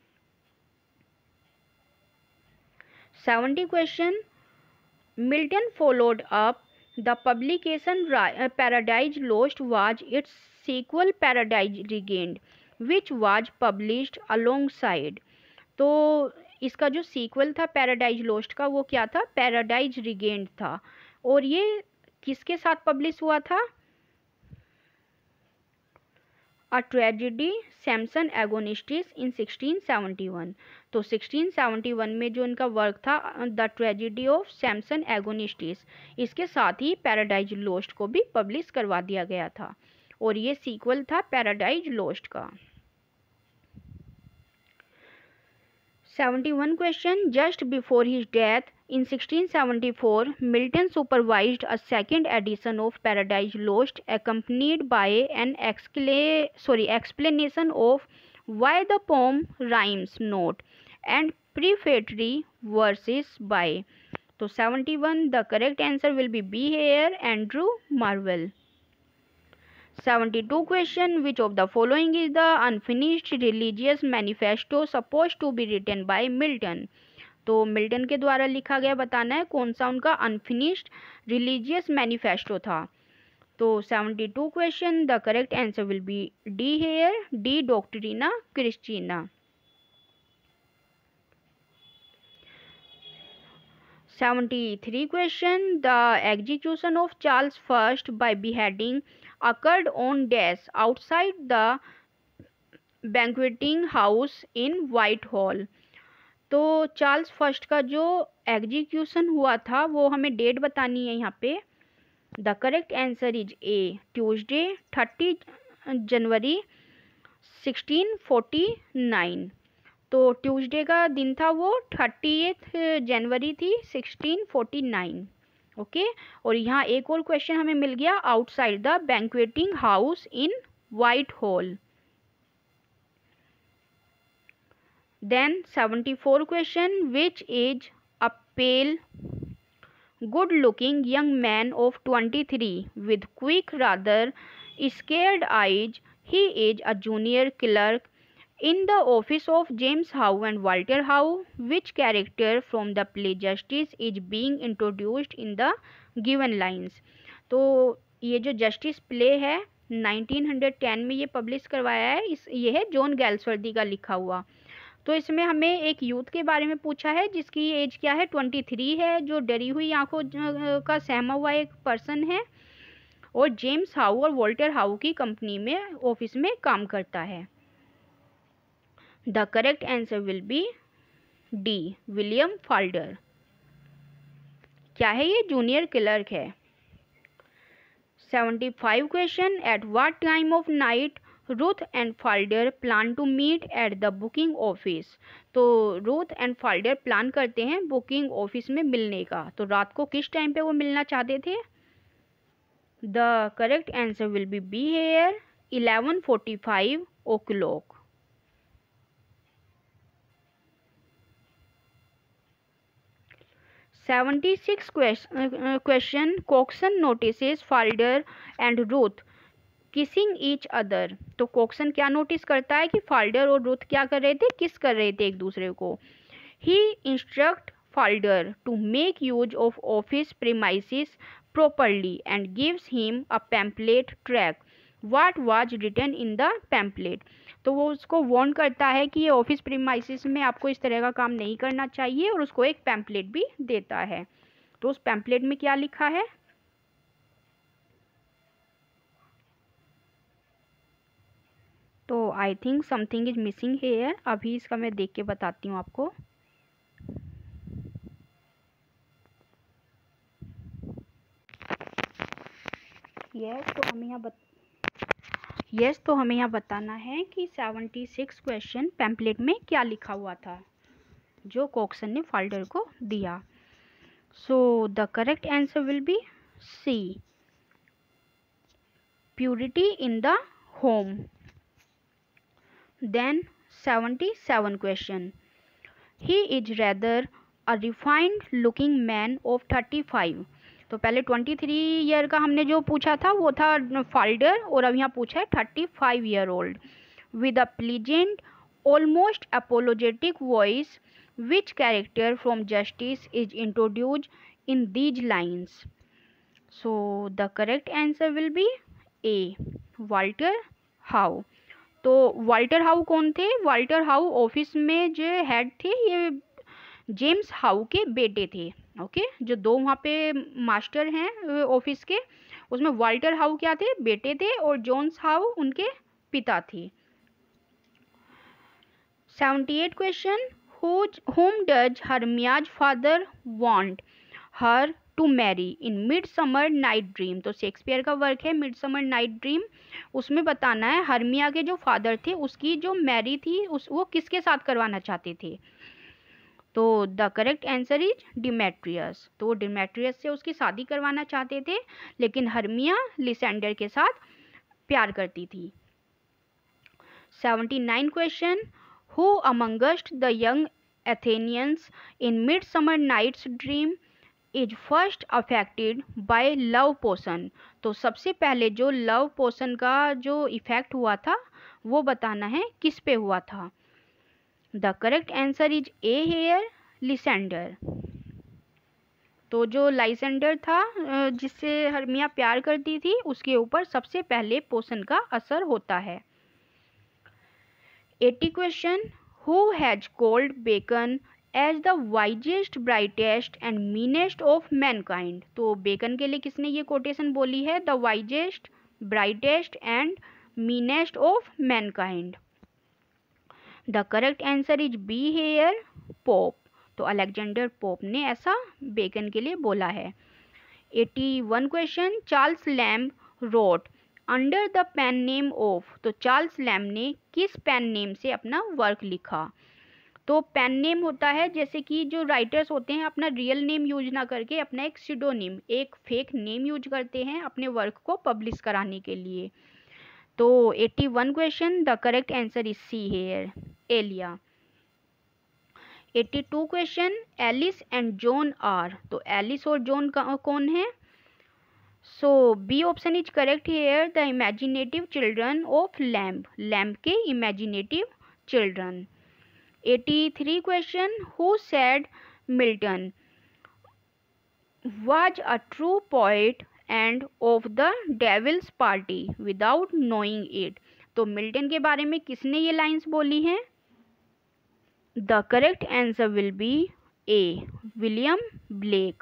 Seventy question, Milton followed up the publication Paradise Lost was its sequel Paradise Regained which was published alongside. तो इसका जो सीक्वल था पैराडाइज लोस्ट का वो क्या था, पैराडाइज रिगेन्ड था। और ये किसके साथ पब्लिश हुआ था? A tragedy Samson Agonistes in sixteen seventy one. तो सिक्सटीन सेवेंटी वन में जो इनका वर्क था the tragedy of Samson Agonistes, इसके साथ ही पैराडाइज लोस्ट को भी पब्लिश करवा दिया गया था और ये सीक्वल था पैराडाइज लोस्ट का। seventy-one question, just before his death in sixteen seventy-four, Milton supervised a second edition of Paradise Lost accompanied by an excla- sorry, explanation of why the poem rhymes not and prefatory verses by. So seventy-one, the correct answer will be B here, Andrew Marvell. seventy-two question, which of the following is the unfinished religious manifesto supposed to be written by Milton? तो Milton के द्वारा लिखा गया बताना है कौन सा उनका अनफिनिश्ड रिलीजियस मैनिफेस्टो था। तो seventy-two question, the correct answer will be D here, De Doctrina Christiana. seventy-three question, the execution of Charles First by beheading occurred on dash outside the banqueting house in Whitehall। तो Charles first का जो execution हुआ था वो हमें date बतानी है यहाँ पे। The correct answer is A, Tuesday thirty January sixteen forty nine. तो ट्यूसडे का दिन था वो, थर्टीएथ जनवरी थी sixteen forty nine. Okay okay? और यहाँ एक और क्वेश्चन हमें मिल गया, outside the banqueting house in Whitehall. Then seventy-four question, which is a pale good looking young man of twenty-three with quick rather scared eyes, he is a junior clerk in the office of James Howe and Walter Howe. Which character from the play Justice is being introduced in the given lines? तो ये जो Justice play है nineteen ten में ये publish करवाया है, इस ये है जॉन गैल्सवर्दी का लिखा हुआ। तो इसमें हमें एक यूथ के बारे में पूछा है जिसकी एज क्या है, तेईस है, जो डरी हुई आंखों का सहमा हुआ एक पर्सन है और जेम्स हाउ और वॉल्टर हाउ की कंपनी में ऑफिस में काम करता है। The correct answer will be D, William Falder. क्या है ये, जूनियर क्लर्क है। seventy-five question, at what time of night Ruth and Falder plan to meet at the booking office? तो रूथ एंड फाल्डर प्लान करते हैं booking office में मिलने का, तो रात को किस टाइम पे वो मिलना चाहते थे? The correct answer will be B here, eleven forty five o'clock. seventy-six question, Coxon notices Falder and Ruth kissing each other। तो कॉक्सन क्या नोटिस करता है कि फाल्डर और रूथ क्या कर रहे थे, किस कर रहे थे एक दूसरे को। He instruct Falder to make use of office premises properly and gives him a pamphlet track what was written in the pamphlet। तो वो उसको वार्न करता है कि ये ऑफिस प्रीमाइसिस में आपको इस तरह का काम नहीं करना चाहिए और उसको एक पैम्पलेट भी देता है। तो उस पैम्पलेट में क्या लिखा है? तो I think something is missing here, अभी इसका मैं देख के बताती हूँ आपको। यस yes, तो हमें यहाँ बत यस yes, तो हमें यहाँ बताना है कि छिहत्तर क्वेश्चन पैम्पलेट में क्या लिखा हुआ था जो कॉक्सन ने फाल्डर को दिया। So the correct answer will be C, purity in the home. Then seventy-seven question, he is rather a refined looking man of thirty-five। तो पहले तेईस ईयर का हमने जो पूछा था वो था फाल्डर और अब यहाँ पूछा है thirty-five year old with a pleasant almost apologetic voice, which character from Justice is introduced in these lines? So the correct answer will be A, Walter Howe. तो वाल्टर हाउ कौन थे? वाल्टर हाउ ऑफिस में जो head थे ये James how के बेटे थे। Okay okay? जो दो वहाँ पे मास्टर हैं ऑफिस के, उसमें वाल्टर हाउ क्या थे? बेटे थे और जॉन्स हाउ उनके पिता थी। Seventy eight question, whom does Hermia's father want her to marry in Midsummer Night Dream? तो शेक्सपियर का वर्क है मिडसमर नाइट ड्रीम, उसमें बताना है हर्मिया के जो फादर थे उसकी जो मैरी थी उस वो किसके साथ करवाना चाहते थे। तो the correct answer is Demetrius. तो वो डिमेट्रियस से उसकी शादी करवाना चाहते थे, लेकिन हर्मिया लिसेंडर के साथ प्यार करती थी। Seventy nine question, who amongst the young Athenians in Midsummer Night's Dream is first affected by love potion? तो सबसे पहले जो लव पोशन का जो इफेक्ट हुआ था वो बताना है किस पे हुआ था। The correct answer is A here, Lysander. तो जो लाइसेंडर था जिससे हर्मिया प्यार करती थी उसके ऊपर सबसे पहले पोषण का असर होता है। Eighty question, who has called Bacon as the wisest brightest and meanest of mankind? तो बेकन के लिए किसने ये कोटेशन बोली है? The wisest brightest and meanest of mankind. The correct answer is B here, Pope. तो अलेक्जेंडर पोप ने ऐसा बेकन के लिए बोला है। Eighty one question, Charles Lamb wrote under the pen name of? तो चार्ल्स लैम्ब ने किस पेन नेम से अपना वर्क लिखा? तो पेन नेम होता है जैसे कि जो राइटर्स होते हैं अपना रियल नेम यूज ना करके अपना एक सिडोनिम, एक फेक नेम यूज करते हैं अपने वर्क को पब्लिश कराने के लिए। तो eighty one question, the correct answer is C here, Elia. Eighty two question, Alice and John are? तो एलिस और जॉन कौन है? So B option is correct here, the imaginative children of Lamb, Lamb के imaginative children. Eighty three question, who said Milton was a true poet and of the devil's party without knowing it? तो Milton के बारे में किसने ये lines बोली हैं? The correct answer will be A, William Blake.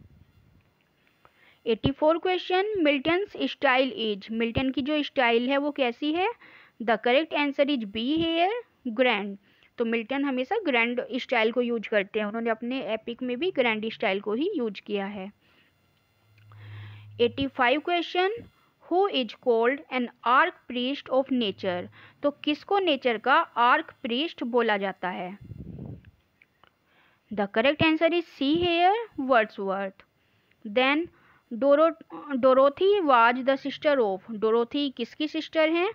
Eighty four question, Milton's style is? Milton की जो स्टाइल है वो कैसी है? The correct answer is B here, grand. तो मिल्टन हमेशा ग्रैंड स्टाइल को यूज करते हैं, उन्होंने अपने एपिक में भी ग्रैंड स्टाइल को ही यूज किया है। Eighty five question, who is called an arch priest of nature? तो किसको नेचर का आर्क प्रीस्ट बोला जाता है? The correct answer is C here, Wordsworth. Then Doro Dorothy was the sister of? Dorothy किसकी सिस्टर हैं?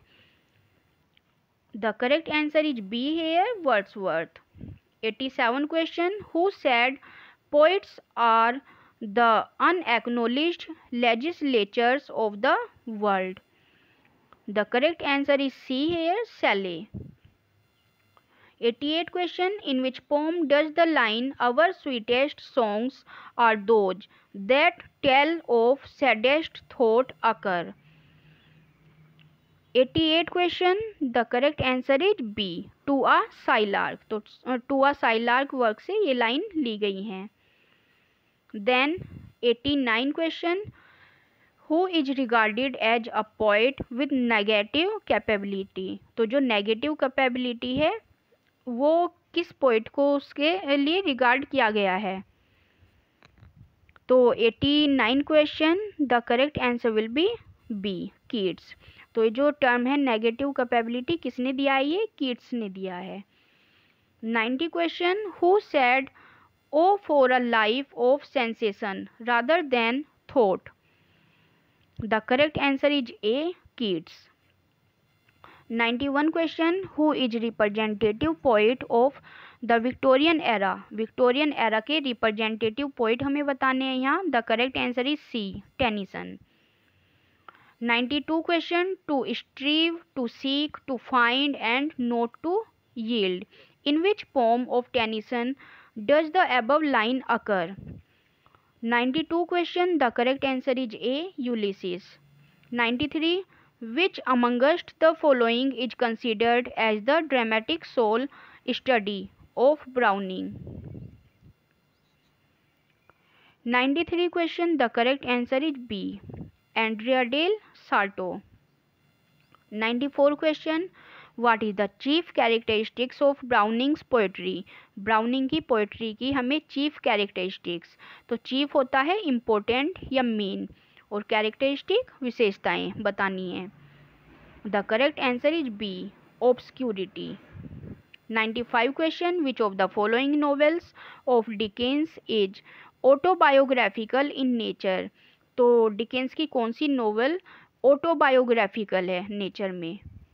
The correct answer is B here, Wordsworth. Eighty seven question, who said poets are the unacknowledged legislatures of the world? The correct answer is C here, Shelley. eighty-eight question, in which poem does the line our sweetest songs are those that tell of saddest thought occur? eighty-eight question, the correct answer is B, to a skylark। तो to a skylark work से ये line ली गई हैं। Then eighty-nine question, who is regarded as a poet with negative capability? तो जो negative capability है वो किस पोइट को उसके लिए रिगार्ड किया गया है? तो eighty-nine question, the correct answer will be B, Keats. तो ये जो टर्म है नेगेटिव कैपेबिलिटी किसने दिया है? ये कीट्स ने दिया है। Ninety question, who said Oh, for a life of sensation rather than thought? The correct answer is A, Keats. ninety-one question, who is representative poet of the Victorian era? Victorian era के representative poet हमें बताने हैं यहाँ। The correct answer is C, Tennyson. ninety-two question, to strive, to seek, to find and not to yield. In which poem of Tennyson does the above line occur? ninety-two question, the correct answer is A, Ulysses. ninety-three, which amongst the following is considered as the dramatic soul study of Browning? ninety-three question, the correct answer is B, Andrea del Sarto. Ninety four question, what is the chief characteristics of Browning's poetry. Browning की poetry की हमें chief characteristics, तो chief होता है important या main, और characteristic विशेषताएं बतानी है। The correct answer is B, obscurity. Ninety five question, which of the following novels of Dickens is autobiographical in nature. तो डिकेंस की कौन सी नॉवल ऑटोबायोग्राफिकल है नेचर में।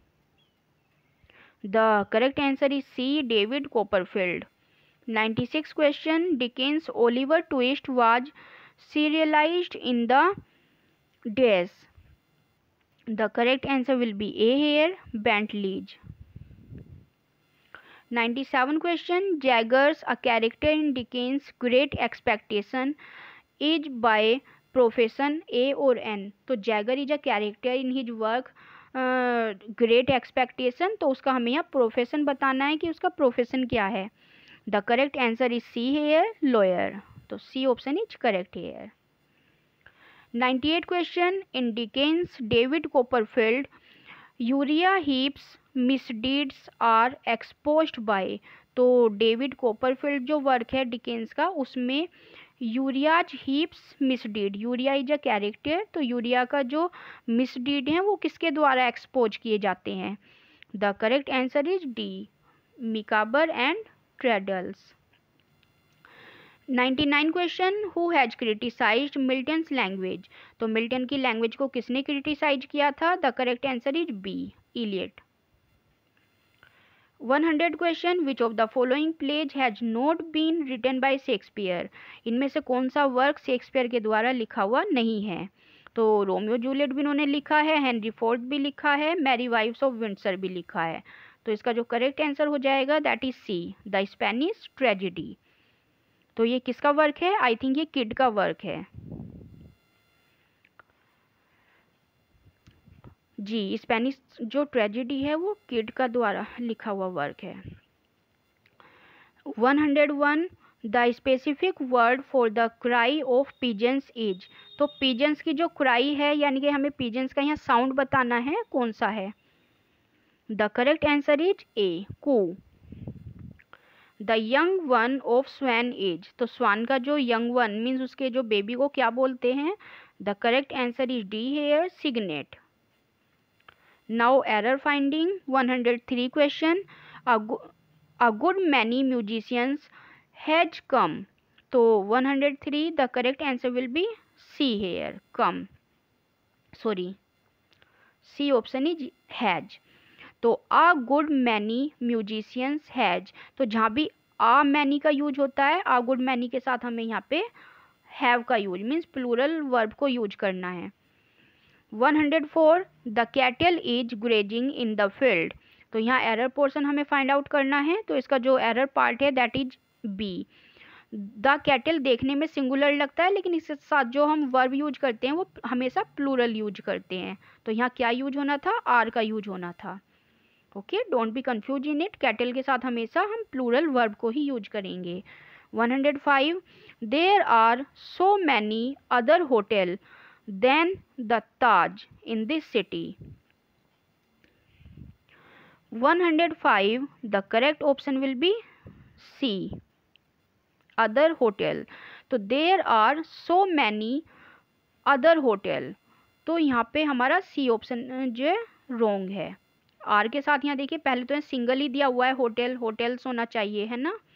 The correct answer is C, David Copperfield. Ninety six question, Dickens Oliver Twist was serialized in the days. The correct answer will be A here, Bentleys. ninety-seven question, Jaggers, a character in Dickens' Great Expectation, is by profession A or N. तो Jagger is a character in his work Great Expectation, तो उसका हमें यहाँ profession बताना है कि उसका profession क्या है। The correct answer is C here, lawyer. तो C option is correct here. Ninety eight question, in Dickens David Copperfield Uriah Heep's misdeeds are exposed by. तो डेविड कॉपरफील्ड जो वर्क है डिकेंस का, उसमें Uriah's Heep's misdeed, Uriah is a character, तो Uriah का जो मिसडीड है वो किसके द्वारा एक्सपोज किए जाते हैं। The correct answer is D, Micawber and Traddles. Ninety nine question, who has criticised Milton's language. तो मिल्टन की लैंग्वेज को किसने क्रिटिसाइज किया था। The correct answer is B, Eliot. Hundred question, which of the following plays has not been written by Shakespeare. इनमें से कौन सा वर्क शेक्सपियर के द्वारा लिखा हुआ नहीं है। तो रोमियो जूलियट भी उन्होंने लिखा है, हेनरी फोर्थ भी लिखा है, मैरी वाइफ्स ऑफ विंडसर भी लिखा है। तो इसका जो करेक्ट आंसर हो जाएगा that is C, the Spanish Tragedy. तो ये किसका वर्क है, आई थिंक ये किड का वर्क है जी। स्पेनिश जो ट्रेजेडी है वो किड का द्वारा लिखा हुआ वर्क है। One hundred one, the specific word for the cry of pigeons is. तो पिजन्स की जो क्राई है, यानी कि हमें पिजन्स का यहाँ साउंड बताना है, कौन सा है। The correct answer is A, coo. The young one of swan is. तो स्वान का जो यंग वन मीन्स उसके जो बेबी को क्या बोलते हैं। The correct answer is D here, cygnet. Now error finding. One hundred three question, a good many musicians has come. तो one hundred three, the correct answer will be C here, come, sorry C option is has. तो a good many musicians has, तो जहाँ भी आ many का use होता है, आ good many के साथ हमें यहाँ पे हैव का यूज मीन्स प्लूरल वर्ब को यूज करना है। One hundred four, the cattle is grazing in the field. तो यहाँ एरर पोर्शन हमें फाइंड आउट करना है, तो इसका जो एरर पार्ट है that is B. The cattle देखने में सिंगुलर लगता है, लेकिन इसके साथ जो हम वर्ब यूज करते हैं वो हमेशा प्लूरल यूज करते हैं। तो यहाँ क्या यूज होना था, आर का यूज होना था। Okay, don't be confuse in it, cattle के साथ हमेशा हम प्लूरल वर्ब को ही यूज करेंगे। One hundred five, there are so many other hotel than the Taj in this city. One hundred five, the correct option will be C, other hotel. तो there are so many other hotel, तो यहाँ पे हमारा C option जो है wrong है। Are के साथ यहाँ देखिए पहले तो सिंगल ही दिया हुआ है, होटल होटल्स होना चाहिए, है ना।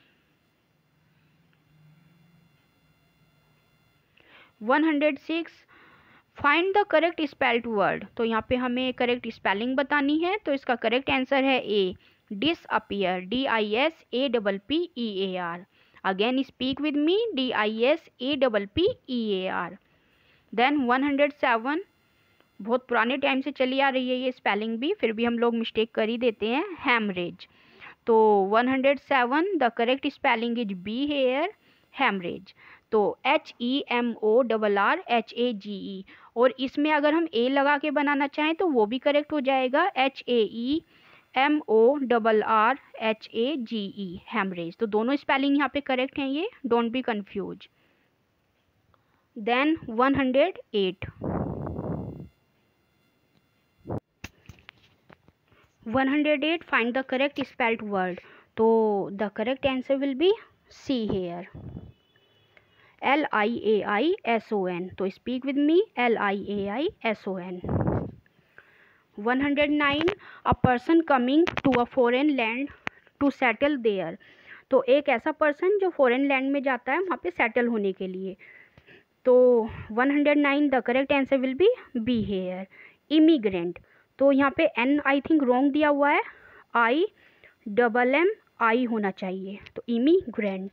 One hundred six, find the correct spelled word. तो यहाँ पे हमें करेक्ट स्पेलिंग बतानी है, तो इसका करेक्ट आंसर है A, disappear, D I S A double P E A R. Again speak with me, D I S A double P E A R. Then one hundred seven, बहुत पुराने time से चली आ रही है ये spelling भी, फिर भी हम लोग मिस्टेक कर ही देते हैं, हैमरेज। तो one hundred seven, the correct spelling is B here, haemorrhage. तो H E M O double R H A G E, और इसमें अगर हम ए लगा के बनाना चाहें तो वो भी करेक्ट हो जाएगा, H A E M O double R H A G E, haemorrhage. तो दोनों स्पेलिंग यहाँ पे करेक्ट हैं, ये don't be confuse. Then one hundred eight, one hundred eight find the correct spelled word. तो the correct answer will be C here. L I A I S O N. तो speak with me. L I A I S O N. One hundred nine a person coming to a foreign land to settle there. तो एक ऐसा person जो foreign land में जाता है वहाँ पे सेटल होने के लिए. तो one hundred nine the correct answer will be B here. Immigrant. तो यहाँ पे एन आई थिंक रॉन्ग दिया हुआ है. आई डबल एम आई होना चाहिए. तो immigrant.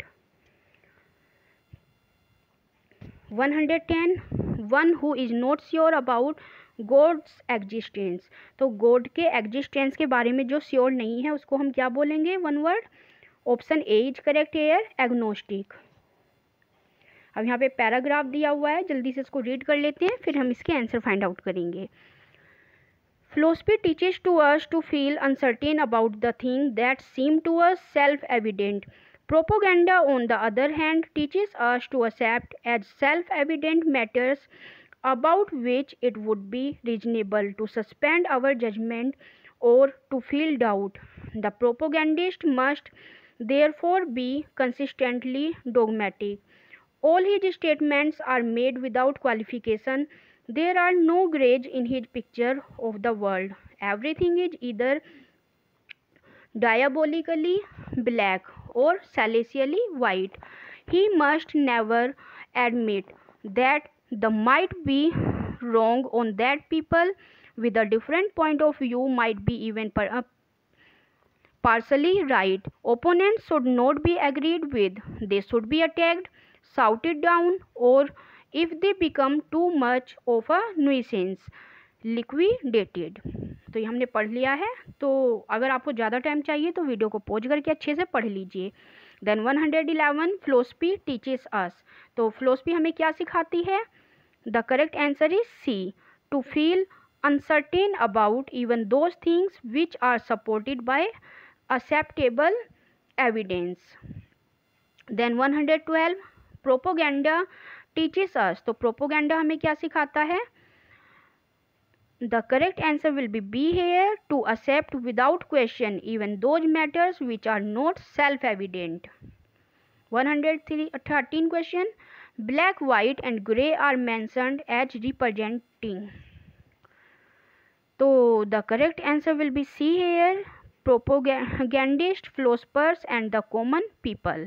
One hundred ten one who is not sure about God's existence. तो गॉड के एग्जिस्टेंस के बारे में जो श्योर नहीं है उसको हम क्या बोलेंगे. One word. Option A is correct here. Agnostic. अब यहाँ पे पैराग्राफ दिया हुआ है, जल्दी से इसको रीड कर लेते हैं, फिर हम इसके आंसर फाइंड आउट करेंगे. Philosophy teaches to us to feel uncertain about the things that seem to us self-evident. Propaganda, on the other hand, teaches us to accept as self-evident matters about which it would be reasonable to suspend our judgment or to feel doubt. The propagandist must therefore be consistently dogmatic. All his statements are made without qualification. There are no grays in his picture of the world. Everything is either diabolically black or celestially white. He must never admit that the might be wrong on that people with a different point of view might be even per, uh, partially right. Opponents should not be agreed with. They should be attacked, shouted down, or if they become too much of a nuisance, liquidated. तो ये हमने पढ़ लिया है. तो अगर आपको ज़्यादा टाइम चाहिए तो वीडियो को पॉज करके अच्छे से पढ़ लीजिए. Then one hundred eleven philosophy teaches us. तो फिलोसफी हमें क्या सिखाती है. The correct answer is C. To feel uncertain about even those things which are supported by acceptable evidence. Then one hundred twelve propaganda teaches us. तो propaganda हमें क्या सिखाता है. The correct answer will be B here. To accept without question even those matters which are not self evident. One hundred thirteen question. Black white and grey are mentioned as representing. तो the correct answer will be C here. Propagandists, philosophers and the common people.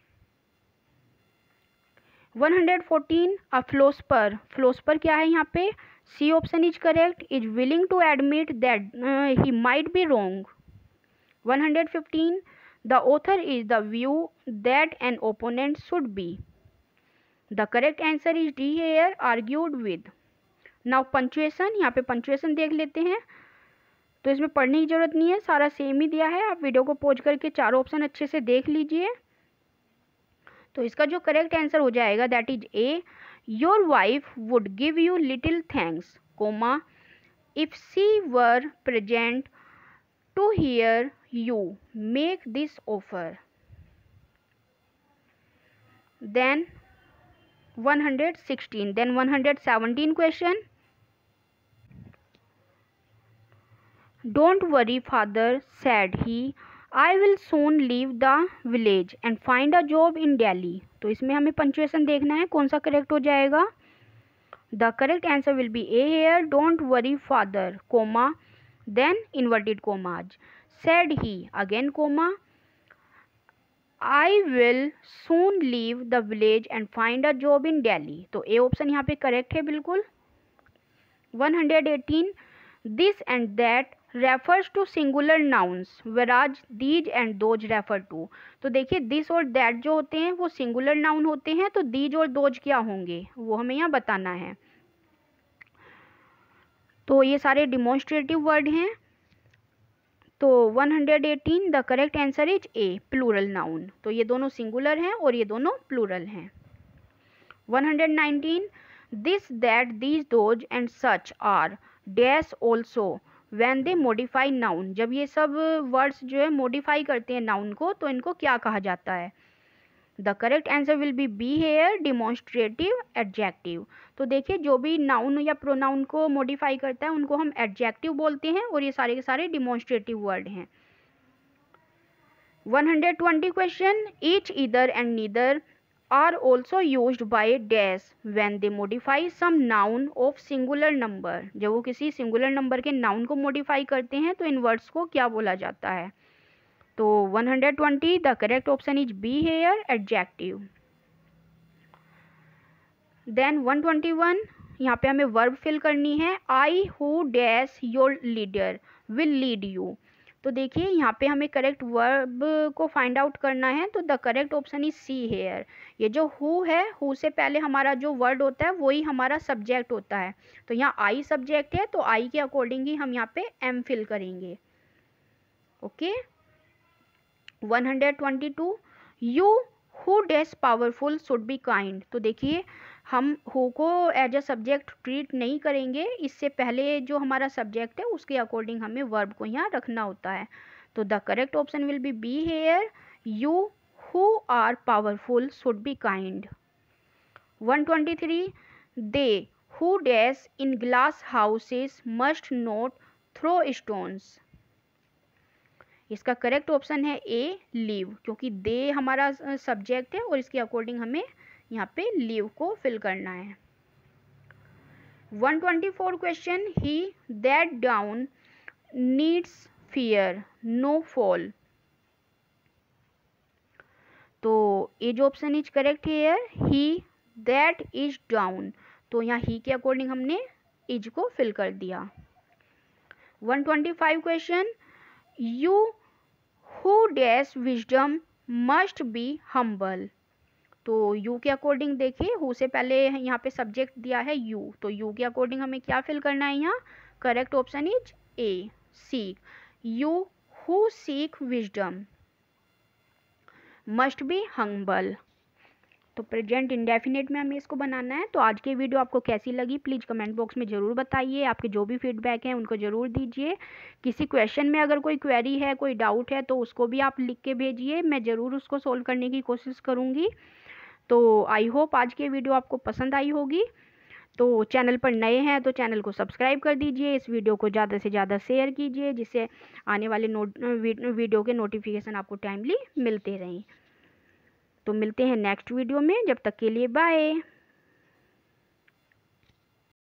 One hundred fourteen a philosopher. Philosopher क्या है यहाँ पे. C option is correct. Is willing to admit that he might be wrong. One hundred fifteen the author is the view that an opponent should be. The correct answer is D here. Argued with. Now punctuation. यहाँ पे punctuation देख लेते हैं. तो इसमें पढ़ने की ज़रूरत नहीं है, सारा सेम ही दिया है. आप वीडियो को पॉज करके चारों ऑप्शन अच्छे से देख लीजिए. तो इसका जो करेक्ट आंसर हो जाएगा that is A. Your wife would give you little thanks, comma, if she were present to hear you make this offer. Then one hundred sixteen. Then one hundred seventeen question. Don't worry, father, said he. I will soon leave the village and find a job in Delhi. तो इसमें हमें punctuation देखना है कौन सा correct हो जाएगा. The correct answer will be A here. Don't worry, father, comma, then inverted commas. Said he, again comma. I will soon leave the village and find a job in Delhi. तो A option यहाँ पे correct है बिल्कुल. One hundred eighteen. This and that refers to singular nouns whereas these and those refer to. तो देखिए this और that जो होते हैं वो singular noun होते हैं, तो these और those क्या होंगे वो हमें यहाँ बताना है. तो ये सारे demonstrative word हैं. तो one hundred eighteen the correct answer is A. Plural noun. तो ये दोनों सिंगुलर हैं और ये दोनों प्लूरल हैं. One hundred nineteen. This that these those and such are dash also when they modify noun. जब ये सब वर्ड्स जो है मॉडिफाई करते हैं नाउन को तो इनको क्या कहा जाता है. The correct answer will be B here, demonstrative adjective. तो देखिए जो भी नाउन या प्रोनाउन को मॉडिफाई करता है उनको हम एडजेक्टिव बोलते हैं और ये सारे के सारे डिमॉन्स्ट्रेटिव वर्ड हैं। one hundred twenty question, each, either and neither are also used by dash when they modify some noun of singular number। जब वो किसी सिंगुलर नंबर के नाउन को मॉडिफाई करते हैं तो इन वर्ड्स को क्या बोला जाता है? तो one hundred twenty the correct option is B here, adjective. Then one twenty-one, यहाँ पे हमें वर्ब फिल करनी है। I who dash your leader will lead you. तो देखिए यहाँ पे हमें करेक्ट वर्ब को फाइंड आउट करना है, तो the correct option is C here. ये जो हु है, हु से पहले हमारा जो वर्ड होता है वही हमारा सब्जेक्ट होता है। तो यहाँ आई सब्जेक्ट है, तो आई के अकॉर्डिंग ही हम यहाँ पे एम फिल करेंगे। Okay. one hundred twenty-two, you who dash powerful should be kind. तो देखिए हम who co as a subject treat नहीं करेंगे, इससे पहले जो हमारा सब्जेक्ट है उसके अकॉर्डिंग हमें वर्ब को यहाँ रखना होता है। तो the correct option will be B here, you who are powerful should be kind. one twenty-three, they who dash in glass houses must not throw stones. इसका करेक्ट ऑप्शन है ए, लीव, क्योंकि दे हमारा सब्जेक्ट है और इसके according हमें यहाँ पे लीव को फिल करना है। one twenty-four question, he that down needs fear no fall. तो ए जो option is correct here, he that is down. तो यहाँ ही के अकॉर्डिंग हमने इज को फिल कर दिया। one twenty-five question, you who dash wisdom must be humble. तो यू के अकॉर्डिंग देखिए हु से पहले यहाँ पे सब्जेक्ट दिया है यू, तो यू के अकॉर्डिंग हमें क्या फिल करना है यहाँ? Correct option is A, seek. You who seek wisdom must be humble. तो प्रेजेंट इंडेफिनिट में हमें इसको बनाना है। तो आज की वीडियो आपको कैसी लगी प्लीज़ कमेंट बॉक्स में ज़रूर बताइए। आपके जो भी फीडबैक हैं उनको ज़रूर दीजिए। किसी क्वेश्चन में अगर कोई क्वेरी है, कोई डाउट है, तो उसको भी आप लिख के भेजिए, मैं ज़रूर उसको सोल्व करने की कोशिश करूँगी। तो आई होप आज की वीडियो आपको पसंद आई होगी। तो चैनल पर नए हैं तो चैनल को सब्सक्राइब कर दीजिए, इस वीडियो को ज़्यादा से ज़्यादा शेयर कीजिए, जिससे आने वाले नोट वीडियो के नोटिफिकेशन आपको टाइमली मिलते रहें। तो मिलते हैं नेक्स्ट वीडियो में, जब तक के लिए बाय।